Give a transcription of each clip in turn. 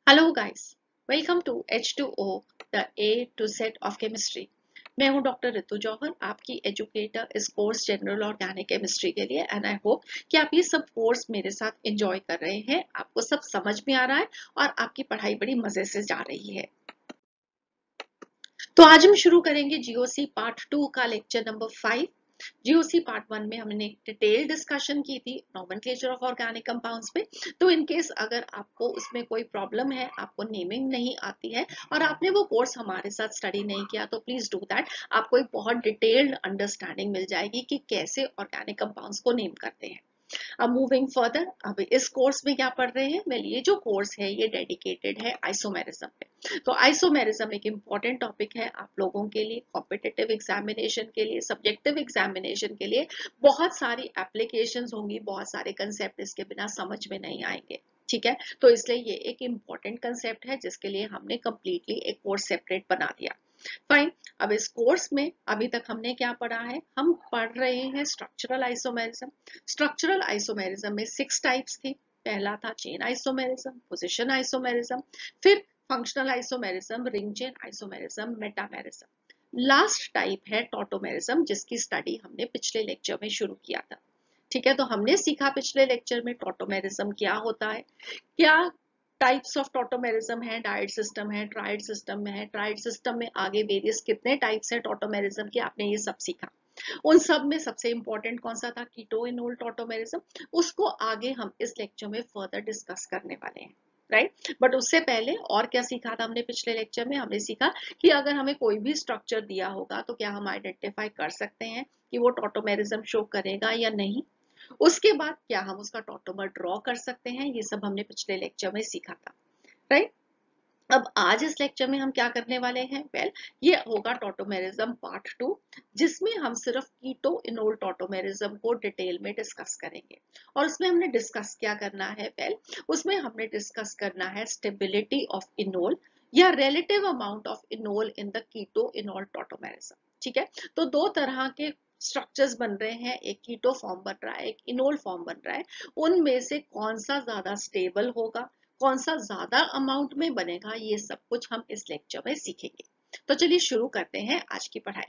Hello guys, welcome to H2O the A to Z of chemistry. मैं हूं doctor Ritu जौहर, आपकी educator इस course general organic chemistry के लिए। एंड आई होप कि आप ये सब कोर्स मेरे साथ एंजॉय कर रहे हैं, आपको सब समझ में आ रहा है और आपकी पढ़ाई बड़ी मजे से जा रही है। तो आज हम शुरू करेंगे जीओसी पार्ट 2 का लेक्चर नंबर 5। जीओसी पार्ट 1 में हमने डिटेल डिस्कशन की थी नोमेनक्लेचर ऑफ ऑर्गेनिक कंपाउंड्स पे। तो इन केस अगर आपको उसमें कोई प्रॉब्लम है, आपको नेमिंग नहीं आती है और आपने वो कोर्स हमारे साथ स्टडी नहीं किया, तो प्लीज डू दैट। आपको एक बहुत डिटेल्ड अंडरस्टैंडिंग मिल जाएगी कि कैसे ऑर्गेनिक कंपाउंड्स को नेम करते हैं। अब मूविंग फर्दर, अब इस कोर्स में क्या पढ़ रहे हैं? वेल, ये जो कोर्स है ये डेडिकेटेड है आइसोमेरिज्म पे। तो आइसोमेरिज्म एक इम्पॉर्टेंट टॉपिक है आप लोगों के लिए, कॉम्पिटिटिव एग्जामिनेशन के लिए, सब्जेक्टिव एग्जामिनेशन के लिए। बहुत सारी एप्लीकेशंस होंगी, बहुत सारे कंसेप्ट इसके बिना समझ में नहीं आएंगे। ठीक है, तो इसलिए ये एक इम्पॉर्टेंट कंसेप्ट है जिसके लिए हमने कंप्लीटली एक कोर्स सेपरेट बना दिया। फाइन। अब इस कोर्स में अभी तक हमने क्या पढ़ा है? हम पढ़ रहे हैं स्ट्रक्चरल आइसोमेरिज्म। स्ट्रक्चरल आइसोमेरिज्म में 6 टाइप्स थी। पहला था चेन आइसोमेरिज्म, पोजीशन आइसोमेरिज्म, फिर functional isomerism, ring chain isomerism, metamerism. Last type है टॉटोमेरिज्म, जिसकी स्टडी हमने पिछले लेक्चर में शुरू किया था। ठीक है, तो हमने सीखा पिछले लेक्चर में टॉटोमेरिज्म क्या होता है, क्या टाइप्स ऑफ टॉटोमेरिज्म है, डायड सिस्टम है, ट्राइड सिस्टम में है, ट्राइड सिस्टम में आगे वेरियस कितने टाइप्स है टॉटोमेरिज्म के, आपने ये सब सीखा। उन सब में सबसे इंपॉर्टेंट कौन सा था? Keto enol tautomerism. उसको आगे हम इस लेक्चर में फर्दर डिस्कस करने वाले हैं, राइट। बट उससे पहले और क्या सीखा था हमने पिछले लेक्चर में? हमने सीखा कि अगर हमें कोई भी स्ट्रक्चर दिया होगा तो क्या हम आइडेंटिफाई कर सकते हैं कि वो टॉटोमेरिज्म शो करेगा या नहीं। उसके बाद क्या हम उसका टॉटोमर ड्रॉ कर सकते हैं, ये सब हमने पिछले लेक्चर में सीखा था, राइट। अब आज इस लेक्चर में हम क्या करने वाले हैं? वेल, ये होगा टॉटोमेरिज्म पार्ट 2, जिसमें हम सिर्फ कीटो इनोल टॉटोमेरिज्म को डिटेल में डिस्कस करेंगे। और उसमें हमने डिस्कस क्या करना है? वेल, उसमें हमने डिस्कस करना है स्टेबिलिटी ऑफ इनोल या relative amount of enol in the keto enol tautomerism. ठीक है, तो दो तरह के स्ट्रक्चर्स बन रहे हैं, एक कीटो फॉर्म बन रहा है, एक इनोल फॉर्म बन रहा है। उनमें से कौन सा ज्यादा स्टेबल होगा, कौन सा ज्यादा अमाउंट में बनेगा, ये सब कुछ हम इस लेक्चर में सीखेंगे। तो चलिए शुरू करते हैं आज की पढ़ाई।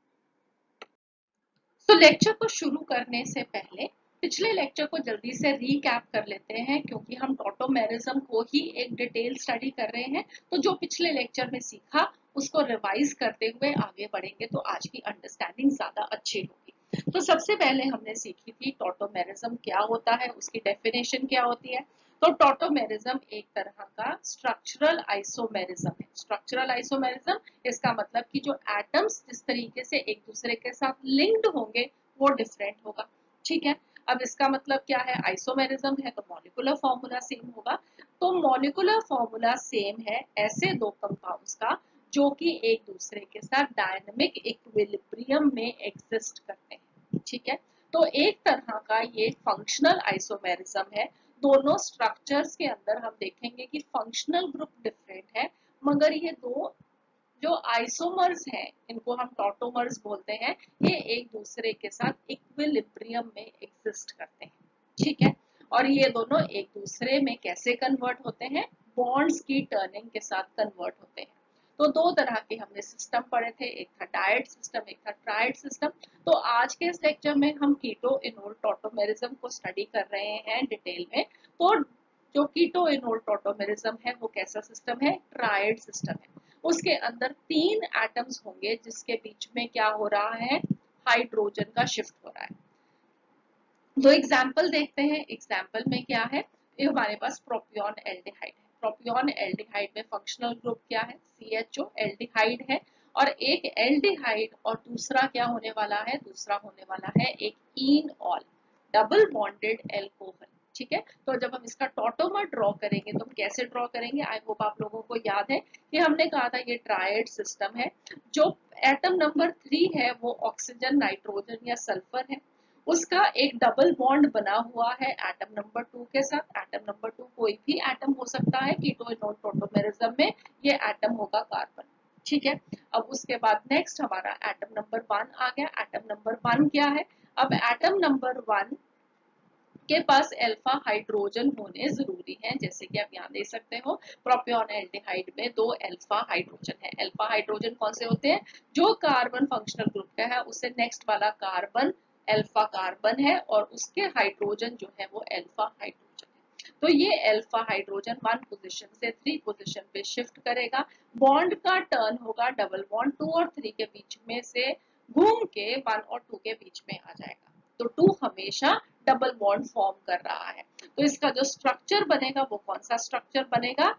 तो लेक्चर को शुरू करने से पहले पिछले लेक्चर को जल्दी से रीकैप कर लेते हैं, क्योंकि हम टॉटोमेरिज्म को ही एक डिटेल स्टडी कर रहे हैं। तो जो पिछले लेक्चर में सीखा उसको रिवाइज करते हुए आगे बढ़ेंगे तो आज की अंडरस्टैंडिंग ज्यादा अच्छी होगी। तो सबसे पहले हमने सीखी थी टॉटोमेरिज्म क्या होता है, उसकी डेफिनेशन क्या होती है। तो टॉटोमेरिज्म एक तरह का स्ट्रक्चरल आइसोमेरिज्म है। स्ट्रक्चरल आइसोमेरिज्म, इसका मतलब कि जो एटम्स जिस तरीके से एक दूसरे के साथ लिंक्ड होंगे वो डिफरेंट होगा। ठीक है, अब इसका मतलब क्या है? आइसोमेरिज्म है तो मॉलिक्यूलर फॉर्मूला सेम होगा। तो मॉलिक्यूलर फॉर्मूला सेम है ऐसे दो कंपाउंड्स का जो कि एक दूसरे के साथ डायनामिक इक्विलिब्रियम में एग्जिस्ट करते हैं। ठीक है, तो एक तरह का ये फंक्शनल आइसोमेरिज्म है। दोनों स्ट्रक्चर्स के अंदर हम देखेंगे कि फंक्शनल ग्रुप डिफरेंट है, मगर ये दो जो आइसोमर्स हैं, इनको हम टॉटोमर्स बोलते हैं, ये एक दूसरे के साथ इक्विलिब्रियम में एग्जिस्ट करते हैं। ठीक है, और ये दोनों एक दूसरे में कैसे कन्वर्ट होते हैं? बॉन्ड्स की टर्निंग के साथ कन्वर्ट होते हैं। तो दो तरह के हमने सिस्टम पढ़े थे, एक था डायड सिस्टम, एक था ट्राइड सिस्टम। तो आज के इस लेक्चर में हम कीटो इनोल टॉटोमेरिज्म को स्टडी कर रहे हैं डिटेल में। तो जो कीटो इनोल टॉटोमेरिज्म है वो कैसा सिस्टम है? ट्राइड सिस्टम है। उसके अंदर 3 एटम्स होंगे जिसके बीच में क्या हो रहा है? हाइड्रोजन का शिफ्ट हो रहा है। तो एग्जाम्पल देखते हैं। एग्जाम्पल में क्या है? ये हमारे पास प्रोपियोन एल्डिहाइड है। प्रोपियोन एल्डिहाइड में फंक्शनल ग्रुप क्या है? CHO एल्डिहाइड है। और एक एल्डिहाइड और दूसरा क्या होने वाला है? दूसरा होने वाला है एक इनऑल, डबल बॉन्डेड एल्कोहल। ठीक है, तो जब हम इसका टॉटोमर ड्रॉ करेंगे तो हम कैसे ड्रॉ करेंगे? आई होप आप लोगों को याद है कि हमने कहा था ये ट्रायड सिस्टम है। जो एटम नंबर 3 है वो ऑक्सीजन, नाइट्रोजन या सल्फर है। उसका एक डबल बॉन्ड बना हुआ है एटम नंबर 2 के साथ। एटम नंबर 2 कोई भी एटम हो सकता है कीटो इनोल टॉटोमेरिज्म में, ये एटम होगा कार्बन। ठीक है, अब उसके बाद नेक्स्ट हमारा एटम नंबर 1 आ गया। एटम नंबर 1 क्या है? अब एटम नंबर 1 के पास अल्फा हाइड्रोजन होने जरूरी है। जैसे कि आप यहाँ देख सकते हो प्रोपियोन एल्डिहाइड में 2 अल्फा हाइड्रोजन है। अल्फा हाइड्रोजन कौन से होते हैं? जो कार्बन फंक्शनल ग्रुप का है उससे नेक्स्ट वाला कार्बन अल्फा कार्बन है और उसके हाइड्रोजन जो है वो अल्फा हाइड्रोजन है। तो ये अल्फा हाइड्रोजन 1 पोजीशन से 3 पोजीशन पे शिफ्ट करेगा। बॉन्ड का टर्न होगा डबल बॉन्ड 2 और 3 के बीच में से घूम के 1 और 2 के बीच में आ जाएगा। तो 2 हमेशा डबल बॉन्ड फॉर्म कर रहा है। तो इसका जो स्ट्रक्चर बनेगा वो कौन सा स्ट्रक्चर बनेगा?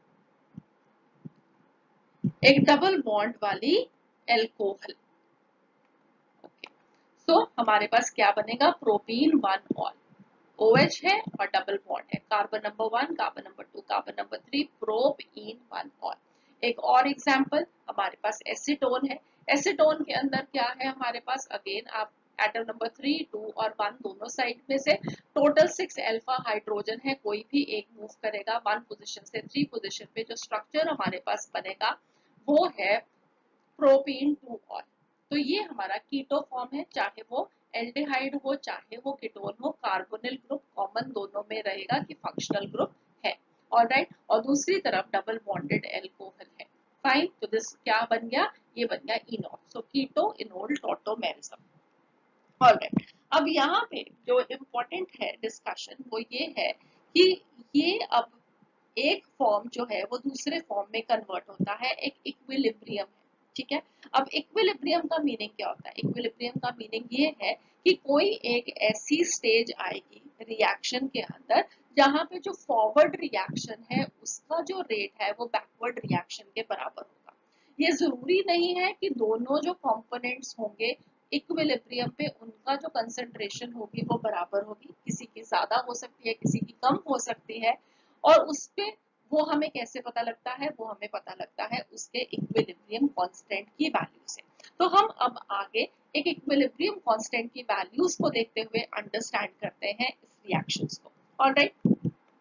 एक डबल बॉन्ड वाली एल्कोहल। ओके, सो हमारे पास क्या बनेगा? Propene 1 all. OH है और डबल बॉन्ड है, carbon number 1, carbon number 2, carbon number 3, propene 1 ol. एक और एग्जांपल हमारे पास एसीटोन है। एसीटोन के अंदर क्या है हमारे पास? अगेन आप एटम नंबर 3, 2 और 1 दोनों साइड में से टोटल 6 अल्फा हाइड्रोजन है। कोई भी एक मूव करेगा 1 पोजीशन से 3 पोजीशन पे, जो स्ट्रक्चर हमारे पास बनेगा वो है प्रोपीन 2 ऑल। तो ये हमारा कीटो फॉर्म है, चाहे वो एल्डिहाइड हो चाहे वो कीटोन हो, कार्बोनिल ग्रुप कॉमन दोनों में रहेगा कि फंक्शनल ग्रुप है। ऑलराइट, और दूसरी तरफ डबल बॉन्डेड एल्कोहल है। फाइन, तो दिस क्या बन गया? ये बन गया enol. So keto enol tautomerism. Alright, अब यहाँ पे जो इम्पोर्टेंट है डिस्कशन वो ये है कि ये अब एक फॉर्म जो है वो दूसरे फॉर्म में कन्वर्ट होता है, एक इक्विलिब्रियम है। ठीक है, अब इक्विलिब्रियम का मीनिंग क्या होता है? इक्विलिब्रियम का मीनिंग ये है कि कोई एक ऐसी स्टेज आएगी रिएक्शन के अंदर जहां पे जो फॉरवर्ड रिएक्शन है उसका जो रेट है वो बैकवर्ड रिएक्शन के बराबर होगा। ये जरूरी नहीं है कि दोनों जो कंपोनेंट्स होंगे इक्विलिब्रियम पे उनका जो कंसंट्रेशन होगी वो बराबर होगी। किसी की ज्यादा हो सकती है, किसी की कम हो सकती है। और उस पे वो हमें कैसे पता लगता है? वो हमें पता लगता है उसके इक्विलिब्रियम कांस्टेंट की वैल्यू से। तो हम अब आगे एक इक्विलिब्रियम कांस्टेंट की वैल्यूज को देखते हुए अंडरस्टैंड करते हैं इस रिएक्शंस को। ऑलराइट,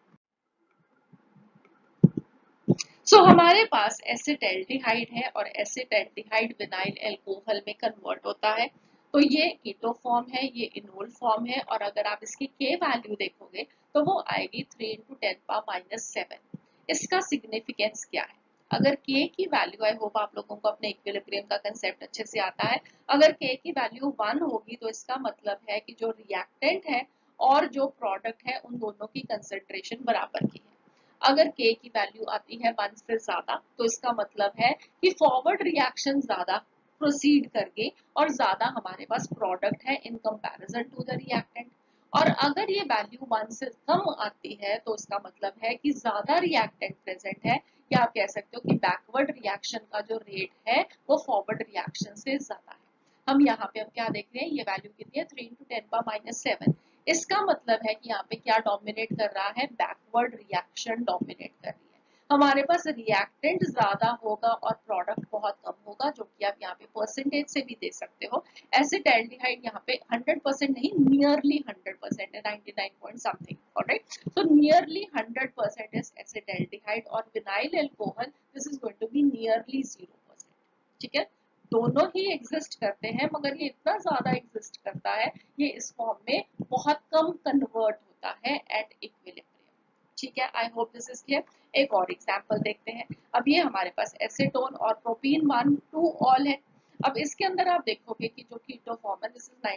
सो हमारे पास एसिटाल्डिहाइड है और एसिटाल्डिहाइड विनाइल अल्कोहल में कन्वर्ट होता है। तो ये कीटो फॉर्म है, ये इनोल फॉर्म है, और अगर आप इसकी के वैल्यू देखोगे तो वो आएगी 3 × 10⁻⁷। इसका सिग्निफिकेंस क्या है? अगर के की वैल्यू, आई होप आप लोगों को अपने इक्विलिब्रियम का कंसेप्ट अच्छे से आता है, अगर के की वैल्यू 1 होगी तो इसका मतलब है कि जो रिएक्टेंट है और जो प्रोडक्ट है उन दोनों की कंसेंट्रेशन बराबर की है। अगर के की वैल्यू आती है 1 से ज्यादा तो इसका मतलब है कि फॉरवर्ड रिएक्शन ज्यादा प्रोसीड करके और ज्यादा हमारे पास प्रोडक्ट है in comparison to the reactant. और अगर ये वैल्यू 1 से कम आती है तो इसका मतलब है कि ज्यादा रिएक्टेंट प्रेजेंट है, या आप कह सकते हो कि बैकवर्ड रिएक्शन का जो रेट है वो फॉरवर्ड रिएक्शन से ज्यादा है। हम यहाँ पे अब क्या देख रहे हैं? ये वैल्यू कितनी है? 3 × 10⁻⁷। इसका मतलब है कि यहाँ पे क्या डोमिनेट कर रहा है? बैकवर्ड रिएक्शन डोमिनेट कर रही है। हमारे पास रिएक्टेंट ज्यादा होगा और प्रोडक्ट बहुत कम होगा, जो कि आप यहाँ पे परसेंटेज से भी दे सकते हो। एसिटाल्डिहाइड यहाँ पे 100% नहीं, नियरली 100% है, 99 point something. Alright, so nearly 100% is acetaldehyde और vinyl alcohol this is going to be nearly 0%। ठीक है, दोनों ही एग्जिस्ट करते हैं मगर ये इतना ज्यादा एग्जिस्ट करता है, ये इस फॉर्म में बहुत कम कन्वर्ट होता है एट इक्विलिब्रियम। ठीक है, I hope this is clear. एक और एग्जांपल देखते हैं। अब ये हमारे पास एसीटोन और प्रोपीन 1 2 ऑल है। अब इसके अंदर आप देखोगे कि जो कीटो फॉर्म है this is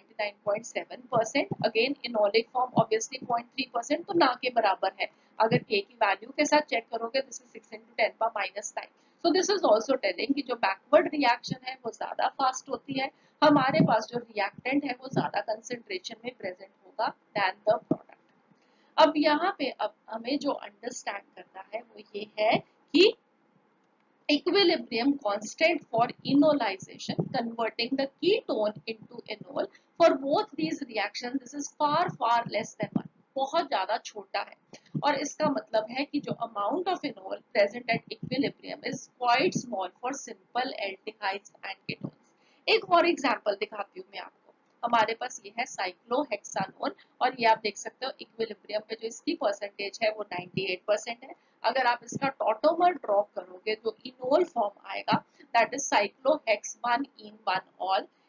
99.7%। Again enolic form obviously 0.3%, तो ना के बराबर है। अगर के की वैल्यू के साथ चेक करोगे this is 6 × 10⁻⁹। So this is also telling कि जो बैकवर्ड रिएक्शन है वो ज्यादा फास्ट होती है, हमारे पास जो रिएक्टेंट है वो ज्यादा कंसेंट्रेशन में प्रेजेंट होगा दैन द प्रोडक्ट। अब यहाँ पे अब हमें जो अंडरस्टैंड करना है वो ये है कि equilibrium constant for enolization converting the ketone into enol for both these reactions this is far less than 1, बहुत ज्यादा छोटा है। और इसका मतलब है कि जो amount of enol present at equilibrium is quite small for simple aldehydes and ketones। एक और एग्जांपल दिखाती हूँ मैं आपको। हमारे पास ये है साइक्लोहेक्सानोन और ये आप देख सकते हो इक्विलिब्रियम पे जो इसकी परसेंटेज है वो 98% है। अगर आप इसका टॉटोमर ड्रॉ करोगे तो इनोल फॉर्म आएगा, that is cyclohex 1 en 1 ol.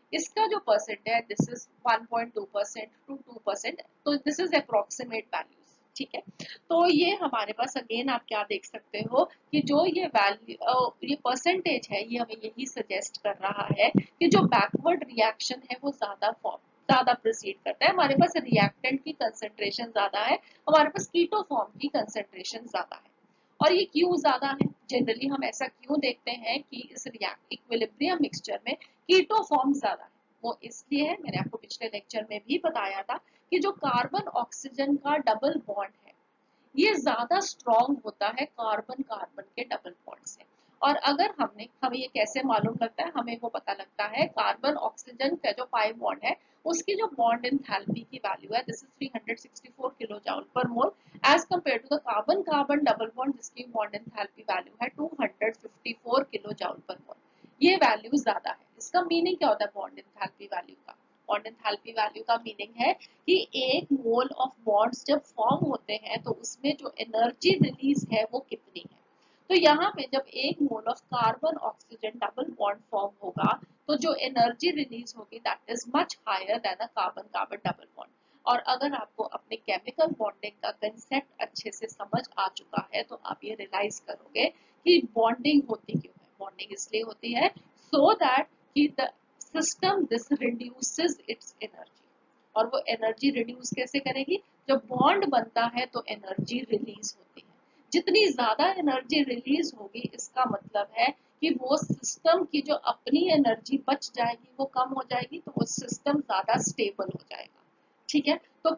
इसका जो परसेंट है दिस इज 1.2% टू 2%, तो दिस इज अप्रोक्सीमेट वैल्यूज, ठीक है। तो ये हमारे पास अगेन आप क्या देख सकते हो कि जो ये वैल्यू ये परसेंटेज है ये हमें यही सजेस्ट कर रहा है कि जो बैकवर्ड रिएक्शन है वो ज्यादा प्रोसीड करता है, हमारे पास रिएक्टेंट की कंसेंट्रेशन ज्यादा है, हमारे पास कीटो फॉर्म की कंसेंट्रेशन ज्यादा है। और ये क्यों ज्यादा है, जनरली हम ऐसा क्यों देखते हैं कि इस इक्विलिब्रियम मिक्सचर में कीटो फॉर्म ज्यादा है, वो इसलिए है, मैंने आपको पिछले लेक्चर में भी बताया था कि जो कार्बन ऑक्सीजन का डबल बॉन्ड है ये ज्यादा स्ट्रॉन्ग होता है कार्बन कार्बन के डबल बॉन्ड से। और अगर हमें ये कैसे मालूम लगता है, हमें वो पता लगता है कार्बन ऑक्सीजन का जो पाई बॉन्ड है उसकी जो बॉन्ड एंथैल्पी की वैल्यू है this is 364 kilojoule per mole as compare to the carbon carbon double bond जिसकी बॉन्ड एंथैल्पी वैल्यू है 254 किलो जूल पर मोल। ये वैल्यू ज्यादा है। इसका मीनिंग क्या होता है बॉन्ड एंथैल्पी वैल्यू का? बॉन्ड एंथैल्पी वैल्यू का मीनिंग है कि एक मोल ऑफ बॉन्ड्स जब फॉर्म होते हैं तो उसमें जो एनर्जी रिलीज है वो कितनी है। तो यहाँ पे जब एक mole of carbon oxygen double bond form होगा तो जो एनर्जी रिलीज होगी that is much higher than a carbon carbon double bond. और अगर आपको अपने केमिकल बॉन्डिंग का कंसेप्ट अच्छे से समझ आ चुका है तो आप ये रियलाइज करोगे कि बॉन्डिंग होती क्यों है। बॉन्डिंग इसलिए होती है सो दैट कि the system this reduces its energy. और वो एनर्जी रिड्यूस कैसे करेगी? जब बॉन्ड बनता है तो एनर्जी रिलीज होती है। जितनी ज्यादा एनर्जी रिलीज होगी इसका मतलब है कि वो सिस्टम की जो अपनी एनर्जी बच जाएगी वो कम हो जाएगी, तो वो सिस्टम ज्यादा स्टेबल हो जाएगा, ठीक है। तो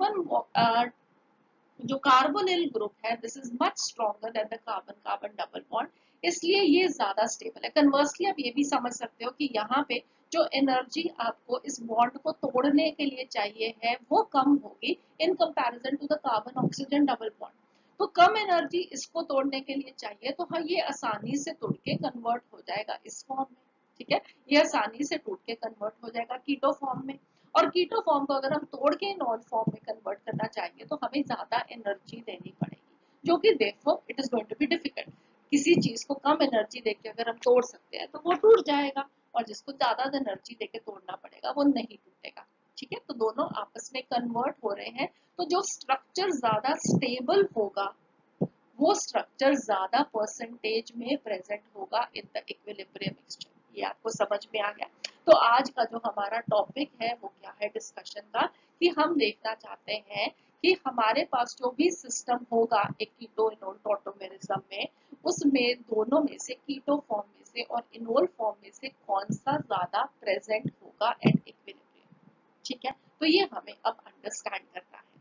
जो कार्बोनिल ग्रुप है this is much stronger than the carbon carbon double bond, इसलिए ये ज्यादा स्टेबल है। कन्वर्सली आप ये भी समझ सकते हो कि यहाँ पे जो एनर्जी आपको इस बॉन्ड को तोड़ने के लिए चाहिए है वो कम होगी in comparison to the carbon oxygen double bond. तो कम एनर्जी इसको तोड़ने के लिए चाहिए तो हाँ ये आसानी से तोड़ के कन्वर्ट हो जाएगा इस फॉर्म में, ठीक है। ये आसानी से टूट के कन्वर्ट हो जाएगा कीटो फॉर्म में। और कीटो फॉर्म को अगर हम तोड़ के नॉन फॉर्म में कन्वर्ट करना चाहेंगे तो हमें ज्यादा एनर्जी देनी पड़ेगी जो कि देखो it is going to be difficult. किसी चीज को कम एनर्जी देके अगर हम तोड़ सकते हैं तो वो टूट जाएगा, और जिसको ज्यादा एनर्जी देके तोड़ना पड़ेगा वो नहीं टूटेगा, ठीक है। तो दोनों आपस में कन्वर्ट हो रहे हैं, तो जो स्ट्रक्चर ज्यादा स्टेबल होगा वो स्ट्रक्चर ज्यादा परसेंटेज में प्रेजेंट होगा इन द इक्विलिब्रियम मिक्सचर। ये आपको समझ में आ गया? तो आज का जो हमारा टॉपिक है वो क्या है डिस्कशन का, कि हम देखना चाहते हैं कि हमारे पास जो भी सिस्टम होगा एक कीटो इनोल टॉटोमेरिज्म में, उसमें दोनों में से कीटो फॉर्म में से और इनोल फॉर्म में से कौन सा ज्यादा प्रेजेंट होगा एट इक्विलिब्रियम, ठीक है। तो ये हमें अब अंडरस्टैंड करना है।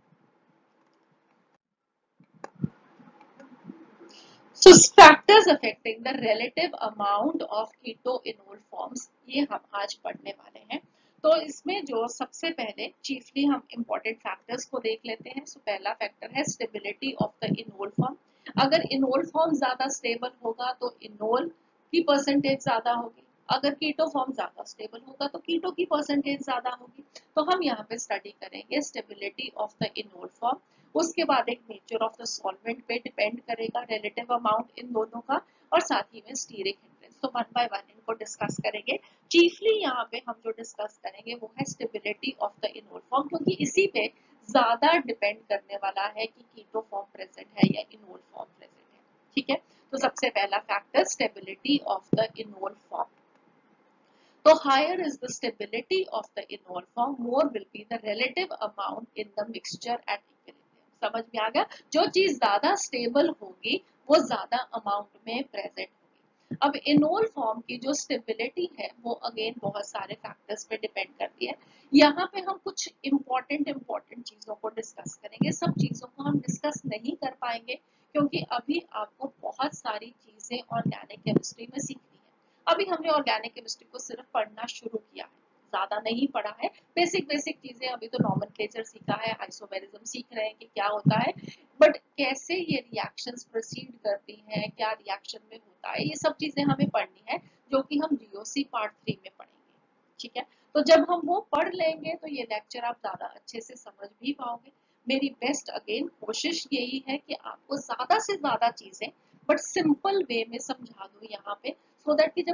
So factors affecting the relative amount of keto-enol forms ये हम आज पढ़ने वाले हैं। तो इसमें जो सबसे पहले चीफली हम इम्पोर्टेंट फैक्टर्स को देख लेते हैं। सो पहला फैक्टर है stability of the enol form. अगर इनोल फॉर्म ज्यादा स्टेबल होगा तो इनोल की परसेंटेज ज्यादा होगी, अगर कीटो फॉर्म ज्यादा स्टेबल होगा तो कीटो की परसेंटेज ज्यादा होगी। तो हम यहाँ पे स्टडी करेंगे stability of the enol form. उसके बाद एक नेचर ऑफ द सॉल्वेंट पे डिपेंड करेगा रिलेटिव अमाउंट इन दोनों का, और साथ ही में स्टीरिक हिंड्रेंस। तो वन बाय वन इनको डिस्कस करेंगे। चीफली यहाँ पे हम जो डिस्कस करेंगे वो है stability of the enol form, क्योंकि इसी पे ज्यादा डिपेंड करने वाला है कि कीटो फॉर्म प्रेजेंट है या इनोल फॉर्म प्रेजेंट है, ठीक है। तो सबसे पहला factor stability of the enol form. तो higher is the stability of the enol form, more will be the relative amount in the mixture at equilibrium। समझ में आ गया? जो चीज ज्यादा स्टेबल होगी वो ज्यादा अमाउंट में प्रेजेंट होगी। अब इनोल फॉर्म की जो स्टेबिलिटी है वो अगेन बहुत सारे फैक्टर्स पे डिपेंड करती है। यहाँ पे हम कुछ इम्पोर्टेंट चीजों को डिस्कस करेंगे। सब चीजों को हम डिस्कस नहीं कर पाएंगे क्योंकि अभी आपको बहुत सारी चीजें ऑर्गेनिक केमिस्ट्री में सीखनी है। अभी हमने ऑर्गेनिक केमिस्ट्री को सिर्फ पढ़ना शुरू किया है, ज्यादा नहीं पढ़ा है। बेसिक चीजें अभी तो नॉमेनक्लेचर सीखा है, आइसोमेरिज्म सीख रहे हैं कि क्या होता है, बट कैसे ये रिएक्शंस प्रोसीड करती हैं, क्या रिएक्शन में होता है, ये सब चीजें हमें पढ़नी है जो कि हम जीओसी पार्ट 3 में पढ़ेंगे, ठीक है। तो जब हम वो पढ़ लेंगे तो ये लेक्चर आप ज्यादा अच्छे से समझ भी पाओगे। मेरी बेस्ट अगेन कोशिश यही है कि आपको ज्यादा से ज्यादा चीजें बट सिंपल वे में समझा दूं यहाँ पे, सो दैट कि जब वो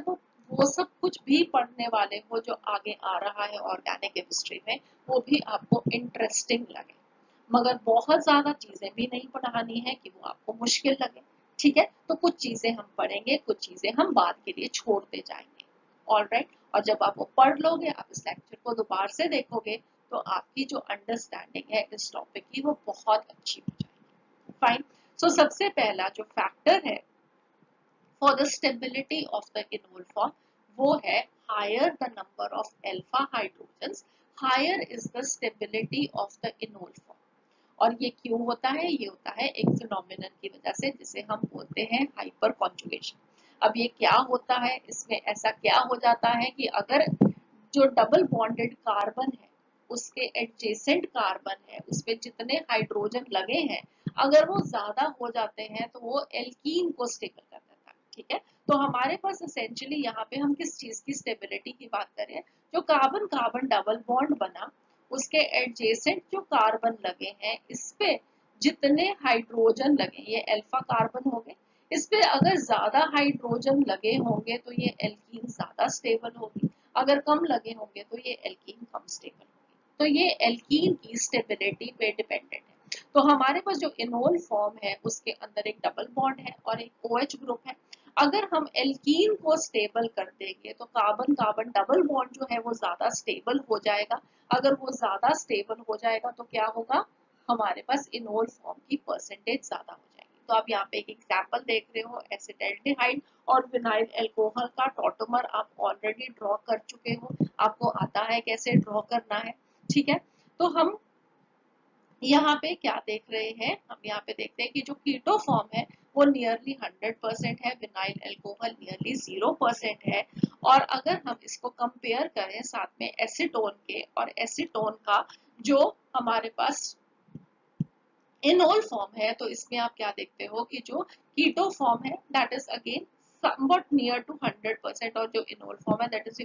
वो सब कुछ भी पढ़ने वाले हो जो आगे आ रहा है ऑर्गेनिक केमिस्ट्री में, वो भी आपको इंटरेस्टिंग लगे, मगर बहुत ज्यादा चीजें भी नहीं पढ़ानी है कि वो आपको मुश्किल लगे। ठीक है, तो कुछ चीजें हम पढ़ेंगे, कुछ चीजें हम बाद के लिए छोड़ते जाएंगे। ऑलराइट, और जब आप वो पढ़ लोगे, आप इस लेक्चर को दोबारा से देखोगे, तो आपकी जो अंडरस्टैंडिंग है इस टॉपिक की वो बहुत अच्छी हो जाएगी। फाइन। सो सबसे पहला जो फैक्टर है for the stability of the enol form, वो है higher the number of alpha hydrogens, higher is the stability of the enol form। और ये क्यों होता है? ये होता है एक फिनोमिनन की वजह से जिसे हम बोलते हैं हाइपर कॉन्जुगेशन। अब ये क्या होता है, इसमें ऐसा क्या हो जाता है कि अगर जो डबल बॉन्डेड कार्बन है उसके एडजेसेंट कार्बन है उसमें जितने हाइड्रोजन लगे हैं, अगर वो ज्यादा हो जाते हैं तो वो एल्कीन को स्टेबल कर देता है। ठीक है, तो हमारे पास एसेंशियली यहाँ पे हम किस चीज की स्टेबिलिटी की बात करें? जो कार्बन कार्बन डबल बॉन्ड बना, उसके एडजेसेंट जो कार्बन लगे हैं इस पे जितने हाइड्रोजन लगे, ये अल्फा कार्बन हो गए, इस पे अगर ज्यादा हाइड्रोजन लगे होंगे तो ये एल्कीन ज्यादा स्टेबल होगी, अगर कम लगे होंगे तो ये एल्कीन कम स्टेबल होगी। तो ये एल्कीन की स्टेबिलिटी पे डिपेंडेंट है। तो हमारे पास जो इनोल फॉर्म है उसके अंदर एक डबल बॉन्ड है और एक OH ग्रुप है। अगर हम एल्कीन को स्टेबल कर देंगे तो कार्बन कार्बन डबल बॉन्ड जो है वो ज्यादा स्टेबल हो जाएगा। अगर वो ज्यादा स्टेबल हो जाएगा तो क्या होगा, हमारे पास इनोल फॉर्म की परसेंटेज ज्यादा हो जाएगी। तो आप यहाँ पे एक एग्जांपल देख रहे हो, एसिटाल्डिहाइड और विनाइल अल्कोहल का टॉटोमर आप ऑलरेडी ड्रॉ कर चुके हो, आपको आता है कैसे ड्रॉ करना है। ठीक है, तो हम यहाँ पे क्या देख रहे हैं, हम यहाँ पे देखते हैं कि जो कीटो फॉर्म है वो नियरली 100% है, विनाइल अल्कोहल नियरली 0% है। और अगर हम इसको कंपेयर करें साथ में एसीटोन के, और एसीटोन का जो हमारे पास इनोल फॉर्म है, तो इसमें आप क्या देखते हो कि जो कीटो फॉर्म है that is again somewhat near to 100%, और जो इनोल फॉर्म है दैट इज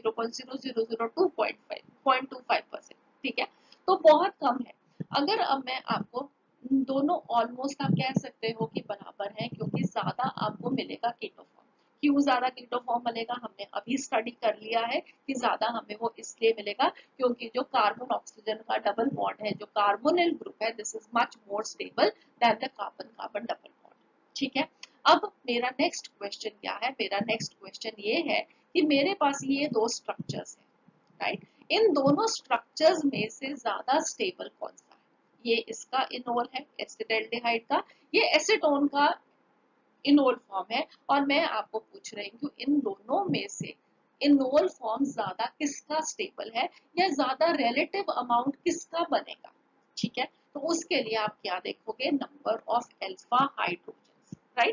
0.00025%। ठीक है, तो बहुत कम है। अगर अब मैं आपको दोनों ऑलमोस्ट आप कह सकते हो कि बराबर है, क्योंकि ज्यादा आपको मिलेगा कीटो फॉर्म। क्यों ज्यादा कीटो फॉर्म मिलेगा, हमने अभी स्टडी कर लिया है कि ज्यादा हमें वो इसलिए मिलेगा क्योंकि जो कार्बन ऑक्सीजन का डबल बॉन्ड है, जो कार्बोनिल ग्रुप है, this is much more stable than the carbon carbon double bond. ठीक है, अब मेरा नेक्स्ट क्वेश्चन क्या है? मेरा नेक्स्ट क्वेश्चन ये है कि मेरे पास ये दो स्ट्रक्चर्स हैं, राइट? इन दोनों स्ट्रक्चर्स में से ज्यादा स्टेबल कौन सा है? ये इसका इनोल है एसिटाल्डिहाइड का, ये एसीटोन का इनोल फॉर्म है, और मैं आपको पूछ रही हूँ इन दोनों में से इनोल फॉर्म ज्यादा किसका स्टेबल है, या ज्यादा रिलेटिव अमाउंट किसका बनेगा? ठीक है, तो उसके लिए आप क्या देखोगे, number of alpha hydrogen, right?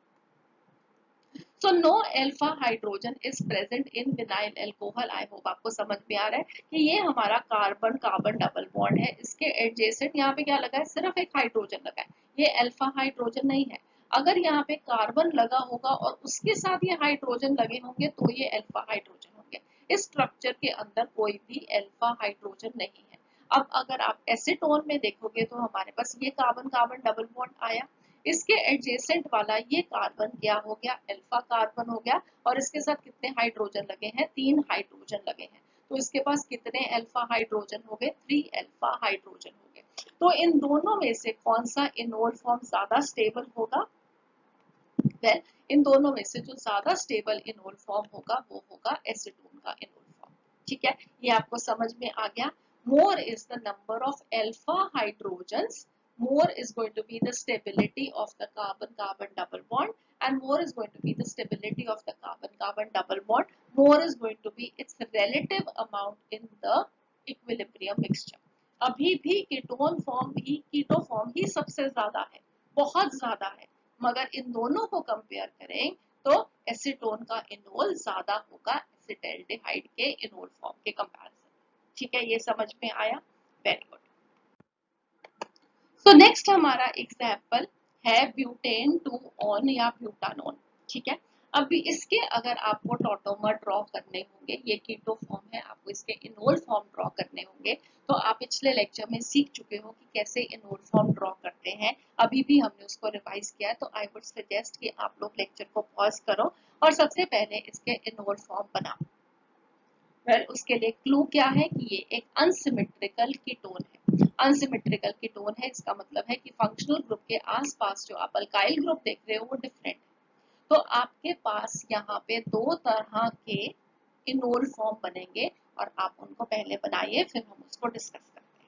So no alpha hydrogen is present in vinyl alcohol. I hope आपको समझ में आ रहा है कि ये हमारा कार्बन कार्बन डबल बॉन्ड है, इसके एडजेसेंट यहाँ पे क्या लगा है, सिर्फ एक हाइड्रोजन लगा है, ये अल्फा हाइड्रोजन नहीं है। अगर यहाँ पे कार्बन लगा होगा और उसके साथ ये हाइड्रोजन लगे होंगे तो ये अल्फा हाइड्रोजन होंगे। इस स्ट्रक्चर के अंदर कोई भी अल्फा हाइड्रोजन नहीं है। अब अगर आप एसीटोन में देखोगे तो हमारे पास ये कार्बन कार्बन डबल बॉन्ड आया, इसके एडजेसेंट वाला ये कार्बन क्या हो गया, अल्फा कार्बन हो गया, और इसके साथ कितने हाइड्रोजन लगे हैं, 3 हाइड्रोजन लगे हैं। तो इसके पास कितने अल्फा हाइड्रोजन हो गए, 3 अल्फा हाइड्रोजन हो गए। तो इन दोनों में से कौन सा इनोल फॉर्म ज्यादा स्टेबल होगा? वेल, इन दोनों में से जो ज्यादा स्टेबल इनोल फॉर्म होगा वो होगा एसीटोन का इनोल फॉर्म। ठीक है, ये आपको समझ में आ गया। More is the number of alpha hydrogens, more is going to be the stability of the carbon carbon double bond, and more is going to be the stability of the carbon carbon double bond, more is going to be its relative amount in the equilibrium mixture। अभी भी ketone form ही, keto form ही सबसे ज्यादा है, बहुत ज्यादा है, मगर इन दोनों को कंपेयर करें तो एसीटोन का इनोल ज्यादा होगा एसिटाल्डिहाइड के इनोल फॉर्म के कंपैरिजन। ठीक है, ये समझ में आया? Very good. तो नेक्स्ट हमारा एग्जाम्पल है ब्यूटेन 2 ऑन या ब्यूटानोन। ठीक है, अभी इसके अगर आपको टॉटोमर ड्रॉ करने होंगे, ये कीटो फॉर्म है, आपको इसके इनोल फॉर्म ड्रॉ करने होंगे, तो आप पिछले लेक्चर में सीख चुके हो कि कैसे इनोल फॉर्म ड्रॉ करते हैं। अभी भी हमने उसको रिवाइज किया है, तो आई वुड सजेस्ट कि आप लोग लेक्चर को पॉज करो और सबसे पहले इसके इनोल फॉर्म बनाओ। वेल, उसके लिए क्लू क्या है कि ये एक अनसिमेट्रिकल कीटोन है। अनसिमेट्रिकल कीटोन है, इसका मतलब है कि फंक्शनल ग्रुप के आसपास जो आप अल्काइल ग्रुप देख रहे हो वो डिफरेंट है। तो आपके पास यहाँ पे दो तरह के इनोल फॉर्म बनेंगे और आप उनको पहले बनाइए, फिर हम उसको डिस्कस करते हैं।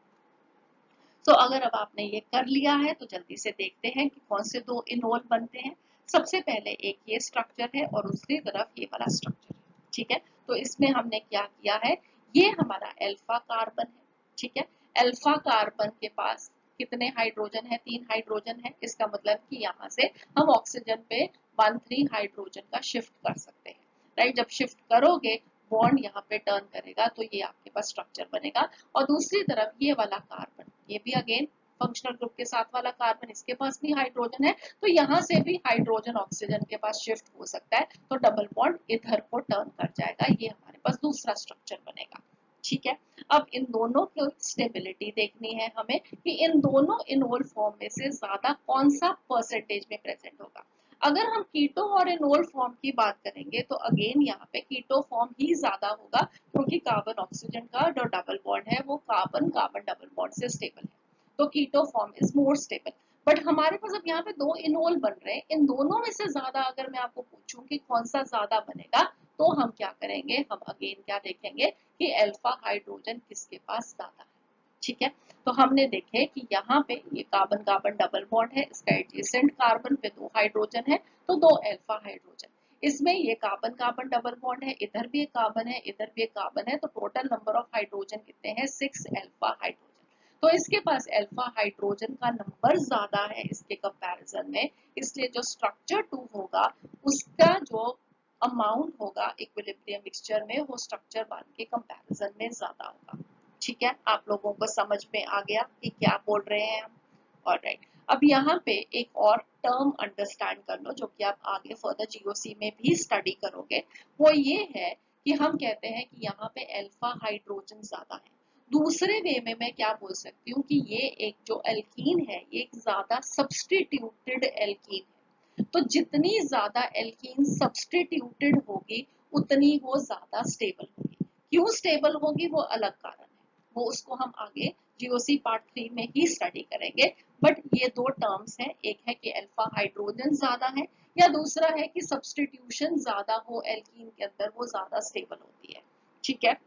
तो अगर अब आपने ये कर लिया है तो जल्दी से देखते हैं कि कौन से दो इनोल बनते हैं। सबसे पहले एक ये स्ट्रक्चर है और दूसरी तरफ ये वाला स्ट्रक्चर है। ठीक है, तो इसमें हमने क्या किया है, ये हमारा अल्फा कार्बन है। ठीक है, अल्फा कार्बन के पास कितने हाइड्रोजन है, 3 हाइड्रोजन है। इसका मतलब कि यहाँ से हम ऑक्सीजन पे 1,3 हाइड्रोजन का शिफ्ट कर सकते हैं। राइट, जब शिफ्ट करोगे बॉन्ड यहाँ पे टर्न करेगा तो ये आपके पास स्ट्रक्चर बनेगा। और दूसरी तरफ ये वाला कार्बन, ये भी अगेन फंक्शनल ग्रुप के साथ वाला कार्बन, इसके पास भी हाइड्रोजन है, तो यहाँ से भी हाइड्रोजन ऑक्सीजन के पास शिफ्ट हो सकता है, तो डबल बॉन्ड इधर को टर्न कर जाएगा, ये हमारे पास दूसरा स्ट्रक्चर बनेगा। ठीक है, अब इन दोनों की स्टेबिलिटी देखनी है हमें कि इन दोनों इनोल फॉर्म में से ज्यादा कौन सा परसेंटेज में प्रेजेंट होगा। अगर हम कीटो और इनोल फॉर्म की बात करेंगे तो अगेन यहाँ पे कीटो फॉर्म ही ज्यादा होगा, क्योंकि कार्बन ऑक्सीजन का जो डबल बॉन्ड है वो कार्बन कार्बन डबल बॉन्ड से स्टेबल है, तो keto form is more stable. But हमारे पास अब यहाँ पे दो इनोल बन रहे हैं, इन दोनों में से ज्यादा अगर मैं आपको पूछूं कि कौन सा ज्यादा बनेगा, तो हम क्या करेंगे, हम अगेन क्या देखेंगे कि अल्फा हाइड्रोजन किसके पास ज्यादा है। ठीक है, तो हमने देखे कि यहाँ पे ये कार्बन कार्बन डबल बॉन्ड है, इसका एडजेसेंट कार्बन पे 2 हाइड्रोजन है, तो 2 अल्फा हाइड्रोजन। इसमें ये कार्बन कार्बन डबल बॉन्ड है, इधर भी एक कार्बन है, इधर भी एक कार्बन है, तो टोटल नंबर ऑफ हाइड्रोजन कितने हैं, 6 अल्फा हाइड्रोजन। तो इसके पास अल्फा हाइड्रोजन का नंबर ज्यादा है इसके कंपैरिजन में, इसलिए जो स्ट्रक्चर 2 होगा उसका जो अमाउंट होगा इक्विलिब्रियम मिक्सचर में, वो स्ट्रक्चर 1 के कंपैरिजन में ज्यादा होगा। ठीक है, आप लोगों को समझ में आ गया कि क्या बोल रहे हैं हम। ऑलराइट, अब यहाँ पे एक और टर्म अंडरस्टैंड कर लो जो कि आप आगे फर्दर जीओसी में भी स्टडी करोगे। वो ये है कि हम कहते हैं कि यहाँ पे अल्फा हाइड्रोजन ज्यादा है। दूसरे वे में मैं क्या बोल सकती हूँ कि ये एक जो एल्कीन है ये एक ज्यादा सब्स्टिट्यूटेड एल्कीन है। तो जितनी ज्यादा एल्कीन सब्स्टिट्यूटेड होगी उतनी वो ज्यादा स्टेबल होगी। क्यों स्टेबल होगी वो अलग कारण है, वो उसको हम आगे जीओसी पार्ट 3 में ही स्टडी करेंगे। बट ये दो टर्म्स हैं, एक है कि अल्फा हाइड्रोजन ज्यादा है, या दूसरा है कि सब्स्टिट्यूशन ज्यादा हो एल्कीन के अंदर, वो ज्यादा स्टेबल होती है। ठीक है,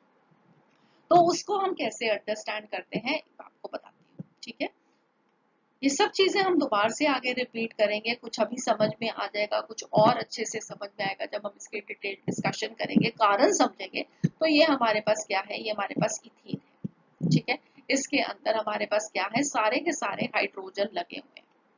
तो उसको हम कैसे अंडरस्टैंड करते हैं आपको बताती हूँ। ठीक है, ये सब चीजें हम दोबारा से आगे रिपीट करेंगे, कुछ अभी समझ में आ जाएगा, कुछ और अच्छे से समझ में आएगा जब हम इसके डिटेल डिस्कशन करेंगे, कारण समझेंगे। तो ये हमारे पास क्या है, ये हमारे पास इथीन है। ठीक है, इसके अंदर हमारे पास क्या है, सारे के सारे हाइड्रोजन लगे हुए हैं।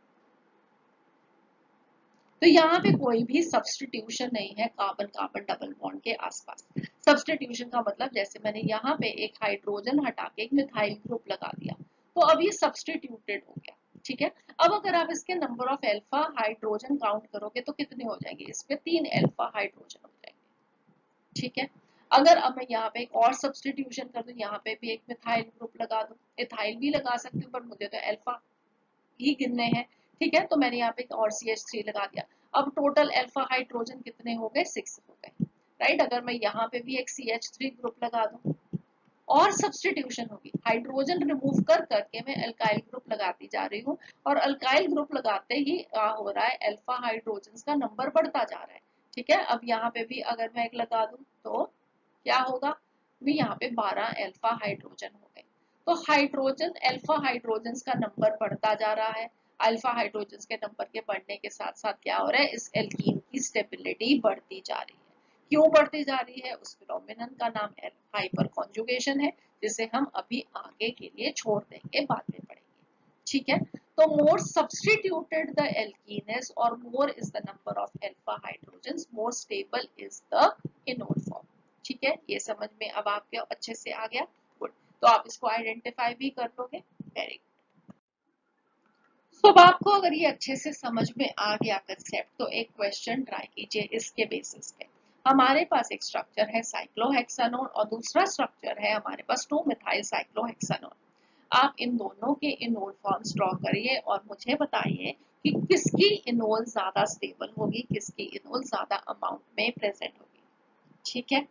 तो यहाँ पे कोई भी सब्स्टिट्यूशन नहीं है कार्बन कार्बन डबल बॉन्ड के आसपास। सब्स्टिट्यूशन का मतलब जैसे मैंने यहाँ पे एक हाइड्रोजन हटा के एक मिथाइल ग्रुप लगा दिया, तो अब ये सब्स्टिट्यूटेड हो गया। ठीक है, अब अगर आप इसके number of alpha hydrogen count करोगे तो कितने हो जाएंगे, इसमें 3 अल्फा हाइड्रोजन हो जाएंगे। ठीक है, अगर अब मैं यहाँ पे एक और सब्स्टिट्यूशन कर दूं, यहाँ पे भी एक मिथाइल ग्रुप लगा दूं, इथाइल भी लगा सकती हूँ पर मुझे तो अल्फा ही गिनने हैं। ठीक है, तो मैंने यहाँ पे और CH3 लगा दिया, अब टोटल अल्फा हाइड्रोजन कितने हो गए, 6 हो गए। राइट, अगर मैं यहाँ पे भी एक CH3 ग्रुप लगा दूं और सब्स्टिट्यूशन होगी, हाइड्रोजन रिमूव कर करके मैं अल्काइल ग्रुप लगाती जा रही हूँ, और अल्काइल ग्रुप लगाते ही हो रहा है अल्फा हाइड्रोजन का नंबर बढ़ता जा रहा है। ठीक है, अब यहाँ पे भी अगर मैं एक लगा दूं तो क्या होगा, भी यहाँ पे 12 अल्फा हाइड्रोजन हो गए। तो हाइड्रोजन अल्फा हाइड्रोजन का नंबर बढ़ता जा रहा है, अल्फा हाइड्रोजन के नंबर के बढ़ने के साथ साथ क्या हो रहा है, इस एल्कीन की स्टेबिलिटी बढ़ती जा रही है। क्यों बढ़ती जा रही है, उस फिनोमेनन का नाम हाइपर कॉन्जुगेशन है, जिसे हम अभी आगे के लिए छोड़ देंगे, बाद में पढ़ेंगे। ठीक है, तो more substituted the alkene is और more is the number of alpha hydrogen, more stable is the enol form. ठीक है, ये समझ में अब आपके अच्छे से आ गया। गुड, तो आप इसको आइडेंटिफाई भी कर लोगे। Very good. अब आपको अगर ये अच्छे से समझ में आ गया कंसेप्ट, तो एक क्वेश्चन ट्राई कीजिए इसके बेसिस पे। हमारे पास एक स्ट्रक्चर है साइक्लोहेक्सानोन और दूसरा स्ट्रक्चर है हमारे पास 2 मिथाइल साइक्लोहेक्सानोन। आप इन दोनों के इनोल फॉर्म्स ड्रॉ करिए और मुझे बताइए कि किसकी इनोल ज्यादा स्टेबल होगी, किसकी इनोल ज्यादा अमाउंट में प्रेजेंट होगी। ठीक है,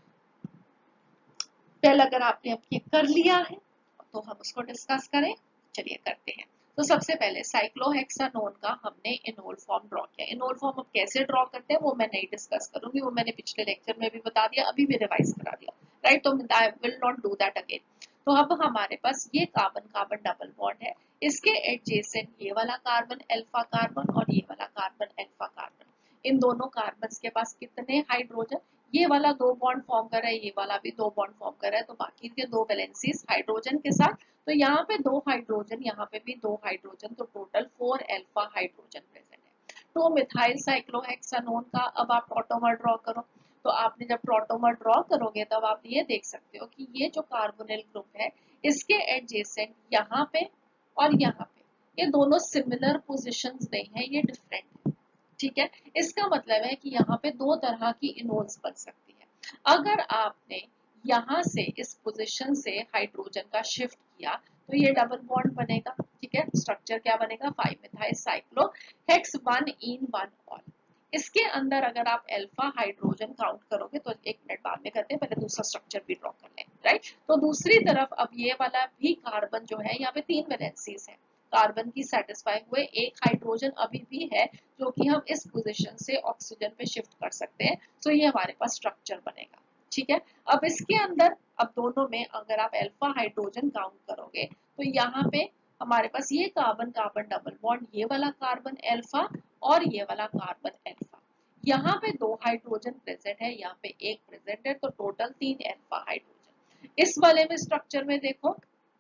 पहले अगर आपने अब ये कर लिया है तो हम उसको डिस्कस करें। चलिए करते हैं। तो सबसे पहले साइक्लोहेक्सानोन का हमने इनोल फॉर्म ड्रॉ किया। इनोल फॉर्म अब कैसे ड्रॉ करते हैं वो मैं नहीं डिस्कस करूंगी, वो मैंने पिछले लेक्चर में भी बता दिया, अभी भी रिवाइज करा दिया, राइट। तो I will not do that again. तो अब हमारे पास ये कार्बन कार्बन डबल बॉन्ड है, इसके एडजेसेंट ये वाला कार्बन अल्फा कार्बन और ये वाला कार्बन अल्फा कार्बन। इन दोनों कार्बन के पास कितने हाइड्रोजन, ये वाला 2 बॉन्ड फॉर्म कर रहा है, ये वाला भी 2 बॉन्ड फॉर्म कर रहा है, तो बाकी के 2 वैलेंसीज हाइड्रोजन के साथ। तो यहाँ पे 2 हाइड्रोजन, यहाँ पे भी 2 हाइड्रोजन, तो टोटल 4 अल्फा हाइड्रोजन प्रेजेंट है। तो मिथाइल साइक्लोहेक्सानोन का अब आप टॉटोमर ड्रॉ करो। तो आपने जब टॉटोमर ड्रॉ करोगे तब आप ये देख सकते हो कि ये जो कार्बोनिल ग्रुप है, इसके एडजेसेंट यहाँ पे और यहाँ पे ये दोनों सिमिलर पोजिशंस नहीं है, ये डिफरेंट है। ठीक है, इसका मतलब है कि यहाँ पे 2 तरह की इनोल्स बन सकती है। अगर आपने यहाँ से इस पोजीशन से हाइड्रोजन का शिफ्ट किया तो ये डबल बॉन्ड बनेगा। ठीक है, स्ट्रक्चर क्या बनेगा, 5 methyl cyclohex 1 en 1 ol. इसके अंदर अगर आप अल्फा हाइड्रोजन काउंट करोगे तो एक मिनट बाद में करते हैं, पहले दूसरा स्ट्रक्चर भी ड्रॉ कर लें, राइट। तो दूसरी तरफ अब ये वाला भी कार्बन जो है, यहाँ पे 3 वैलेंसीज है, कार्बन की सेटिस्फाई हुए, एक हाइड्रोजन अभी भी है जो कि हम इस पोजीशन से ऑक्सीजन पे शिफ्ट कर सकते हैं। तो ये हमारे पास स्ट्रक्चर बनेगा। ठीक है, अब इसके अंदर अब दोनों में अगर आप अल्फा हाइड्रोजन काउंट करोगे तो यहाँ पे हमारे पास ये कार्बन कार्बन डबल बॉन्ड, ये वाला कार्बन अल्फा और ये वाला कार्बन अल्फा, यहाँ पे 2 हाइड्रोजन प्रेजेंट है, यहाँ पे एक प्रेजेंट है, तो टोटल 3 अल्फा हाइड्रोजन। इस वाले में स्ट्रक्चर में देखो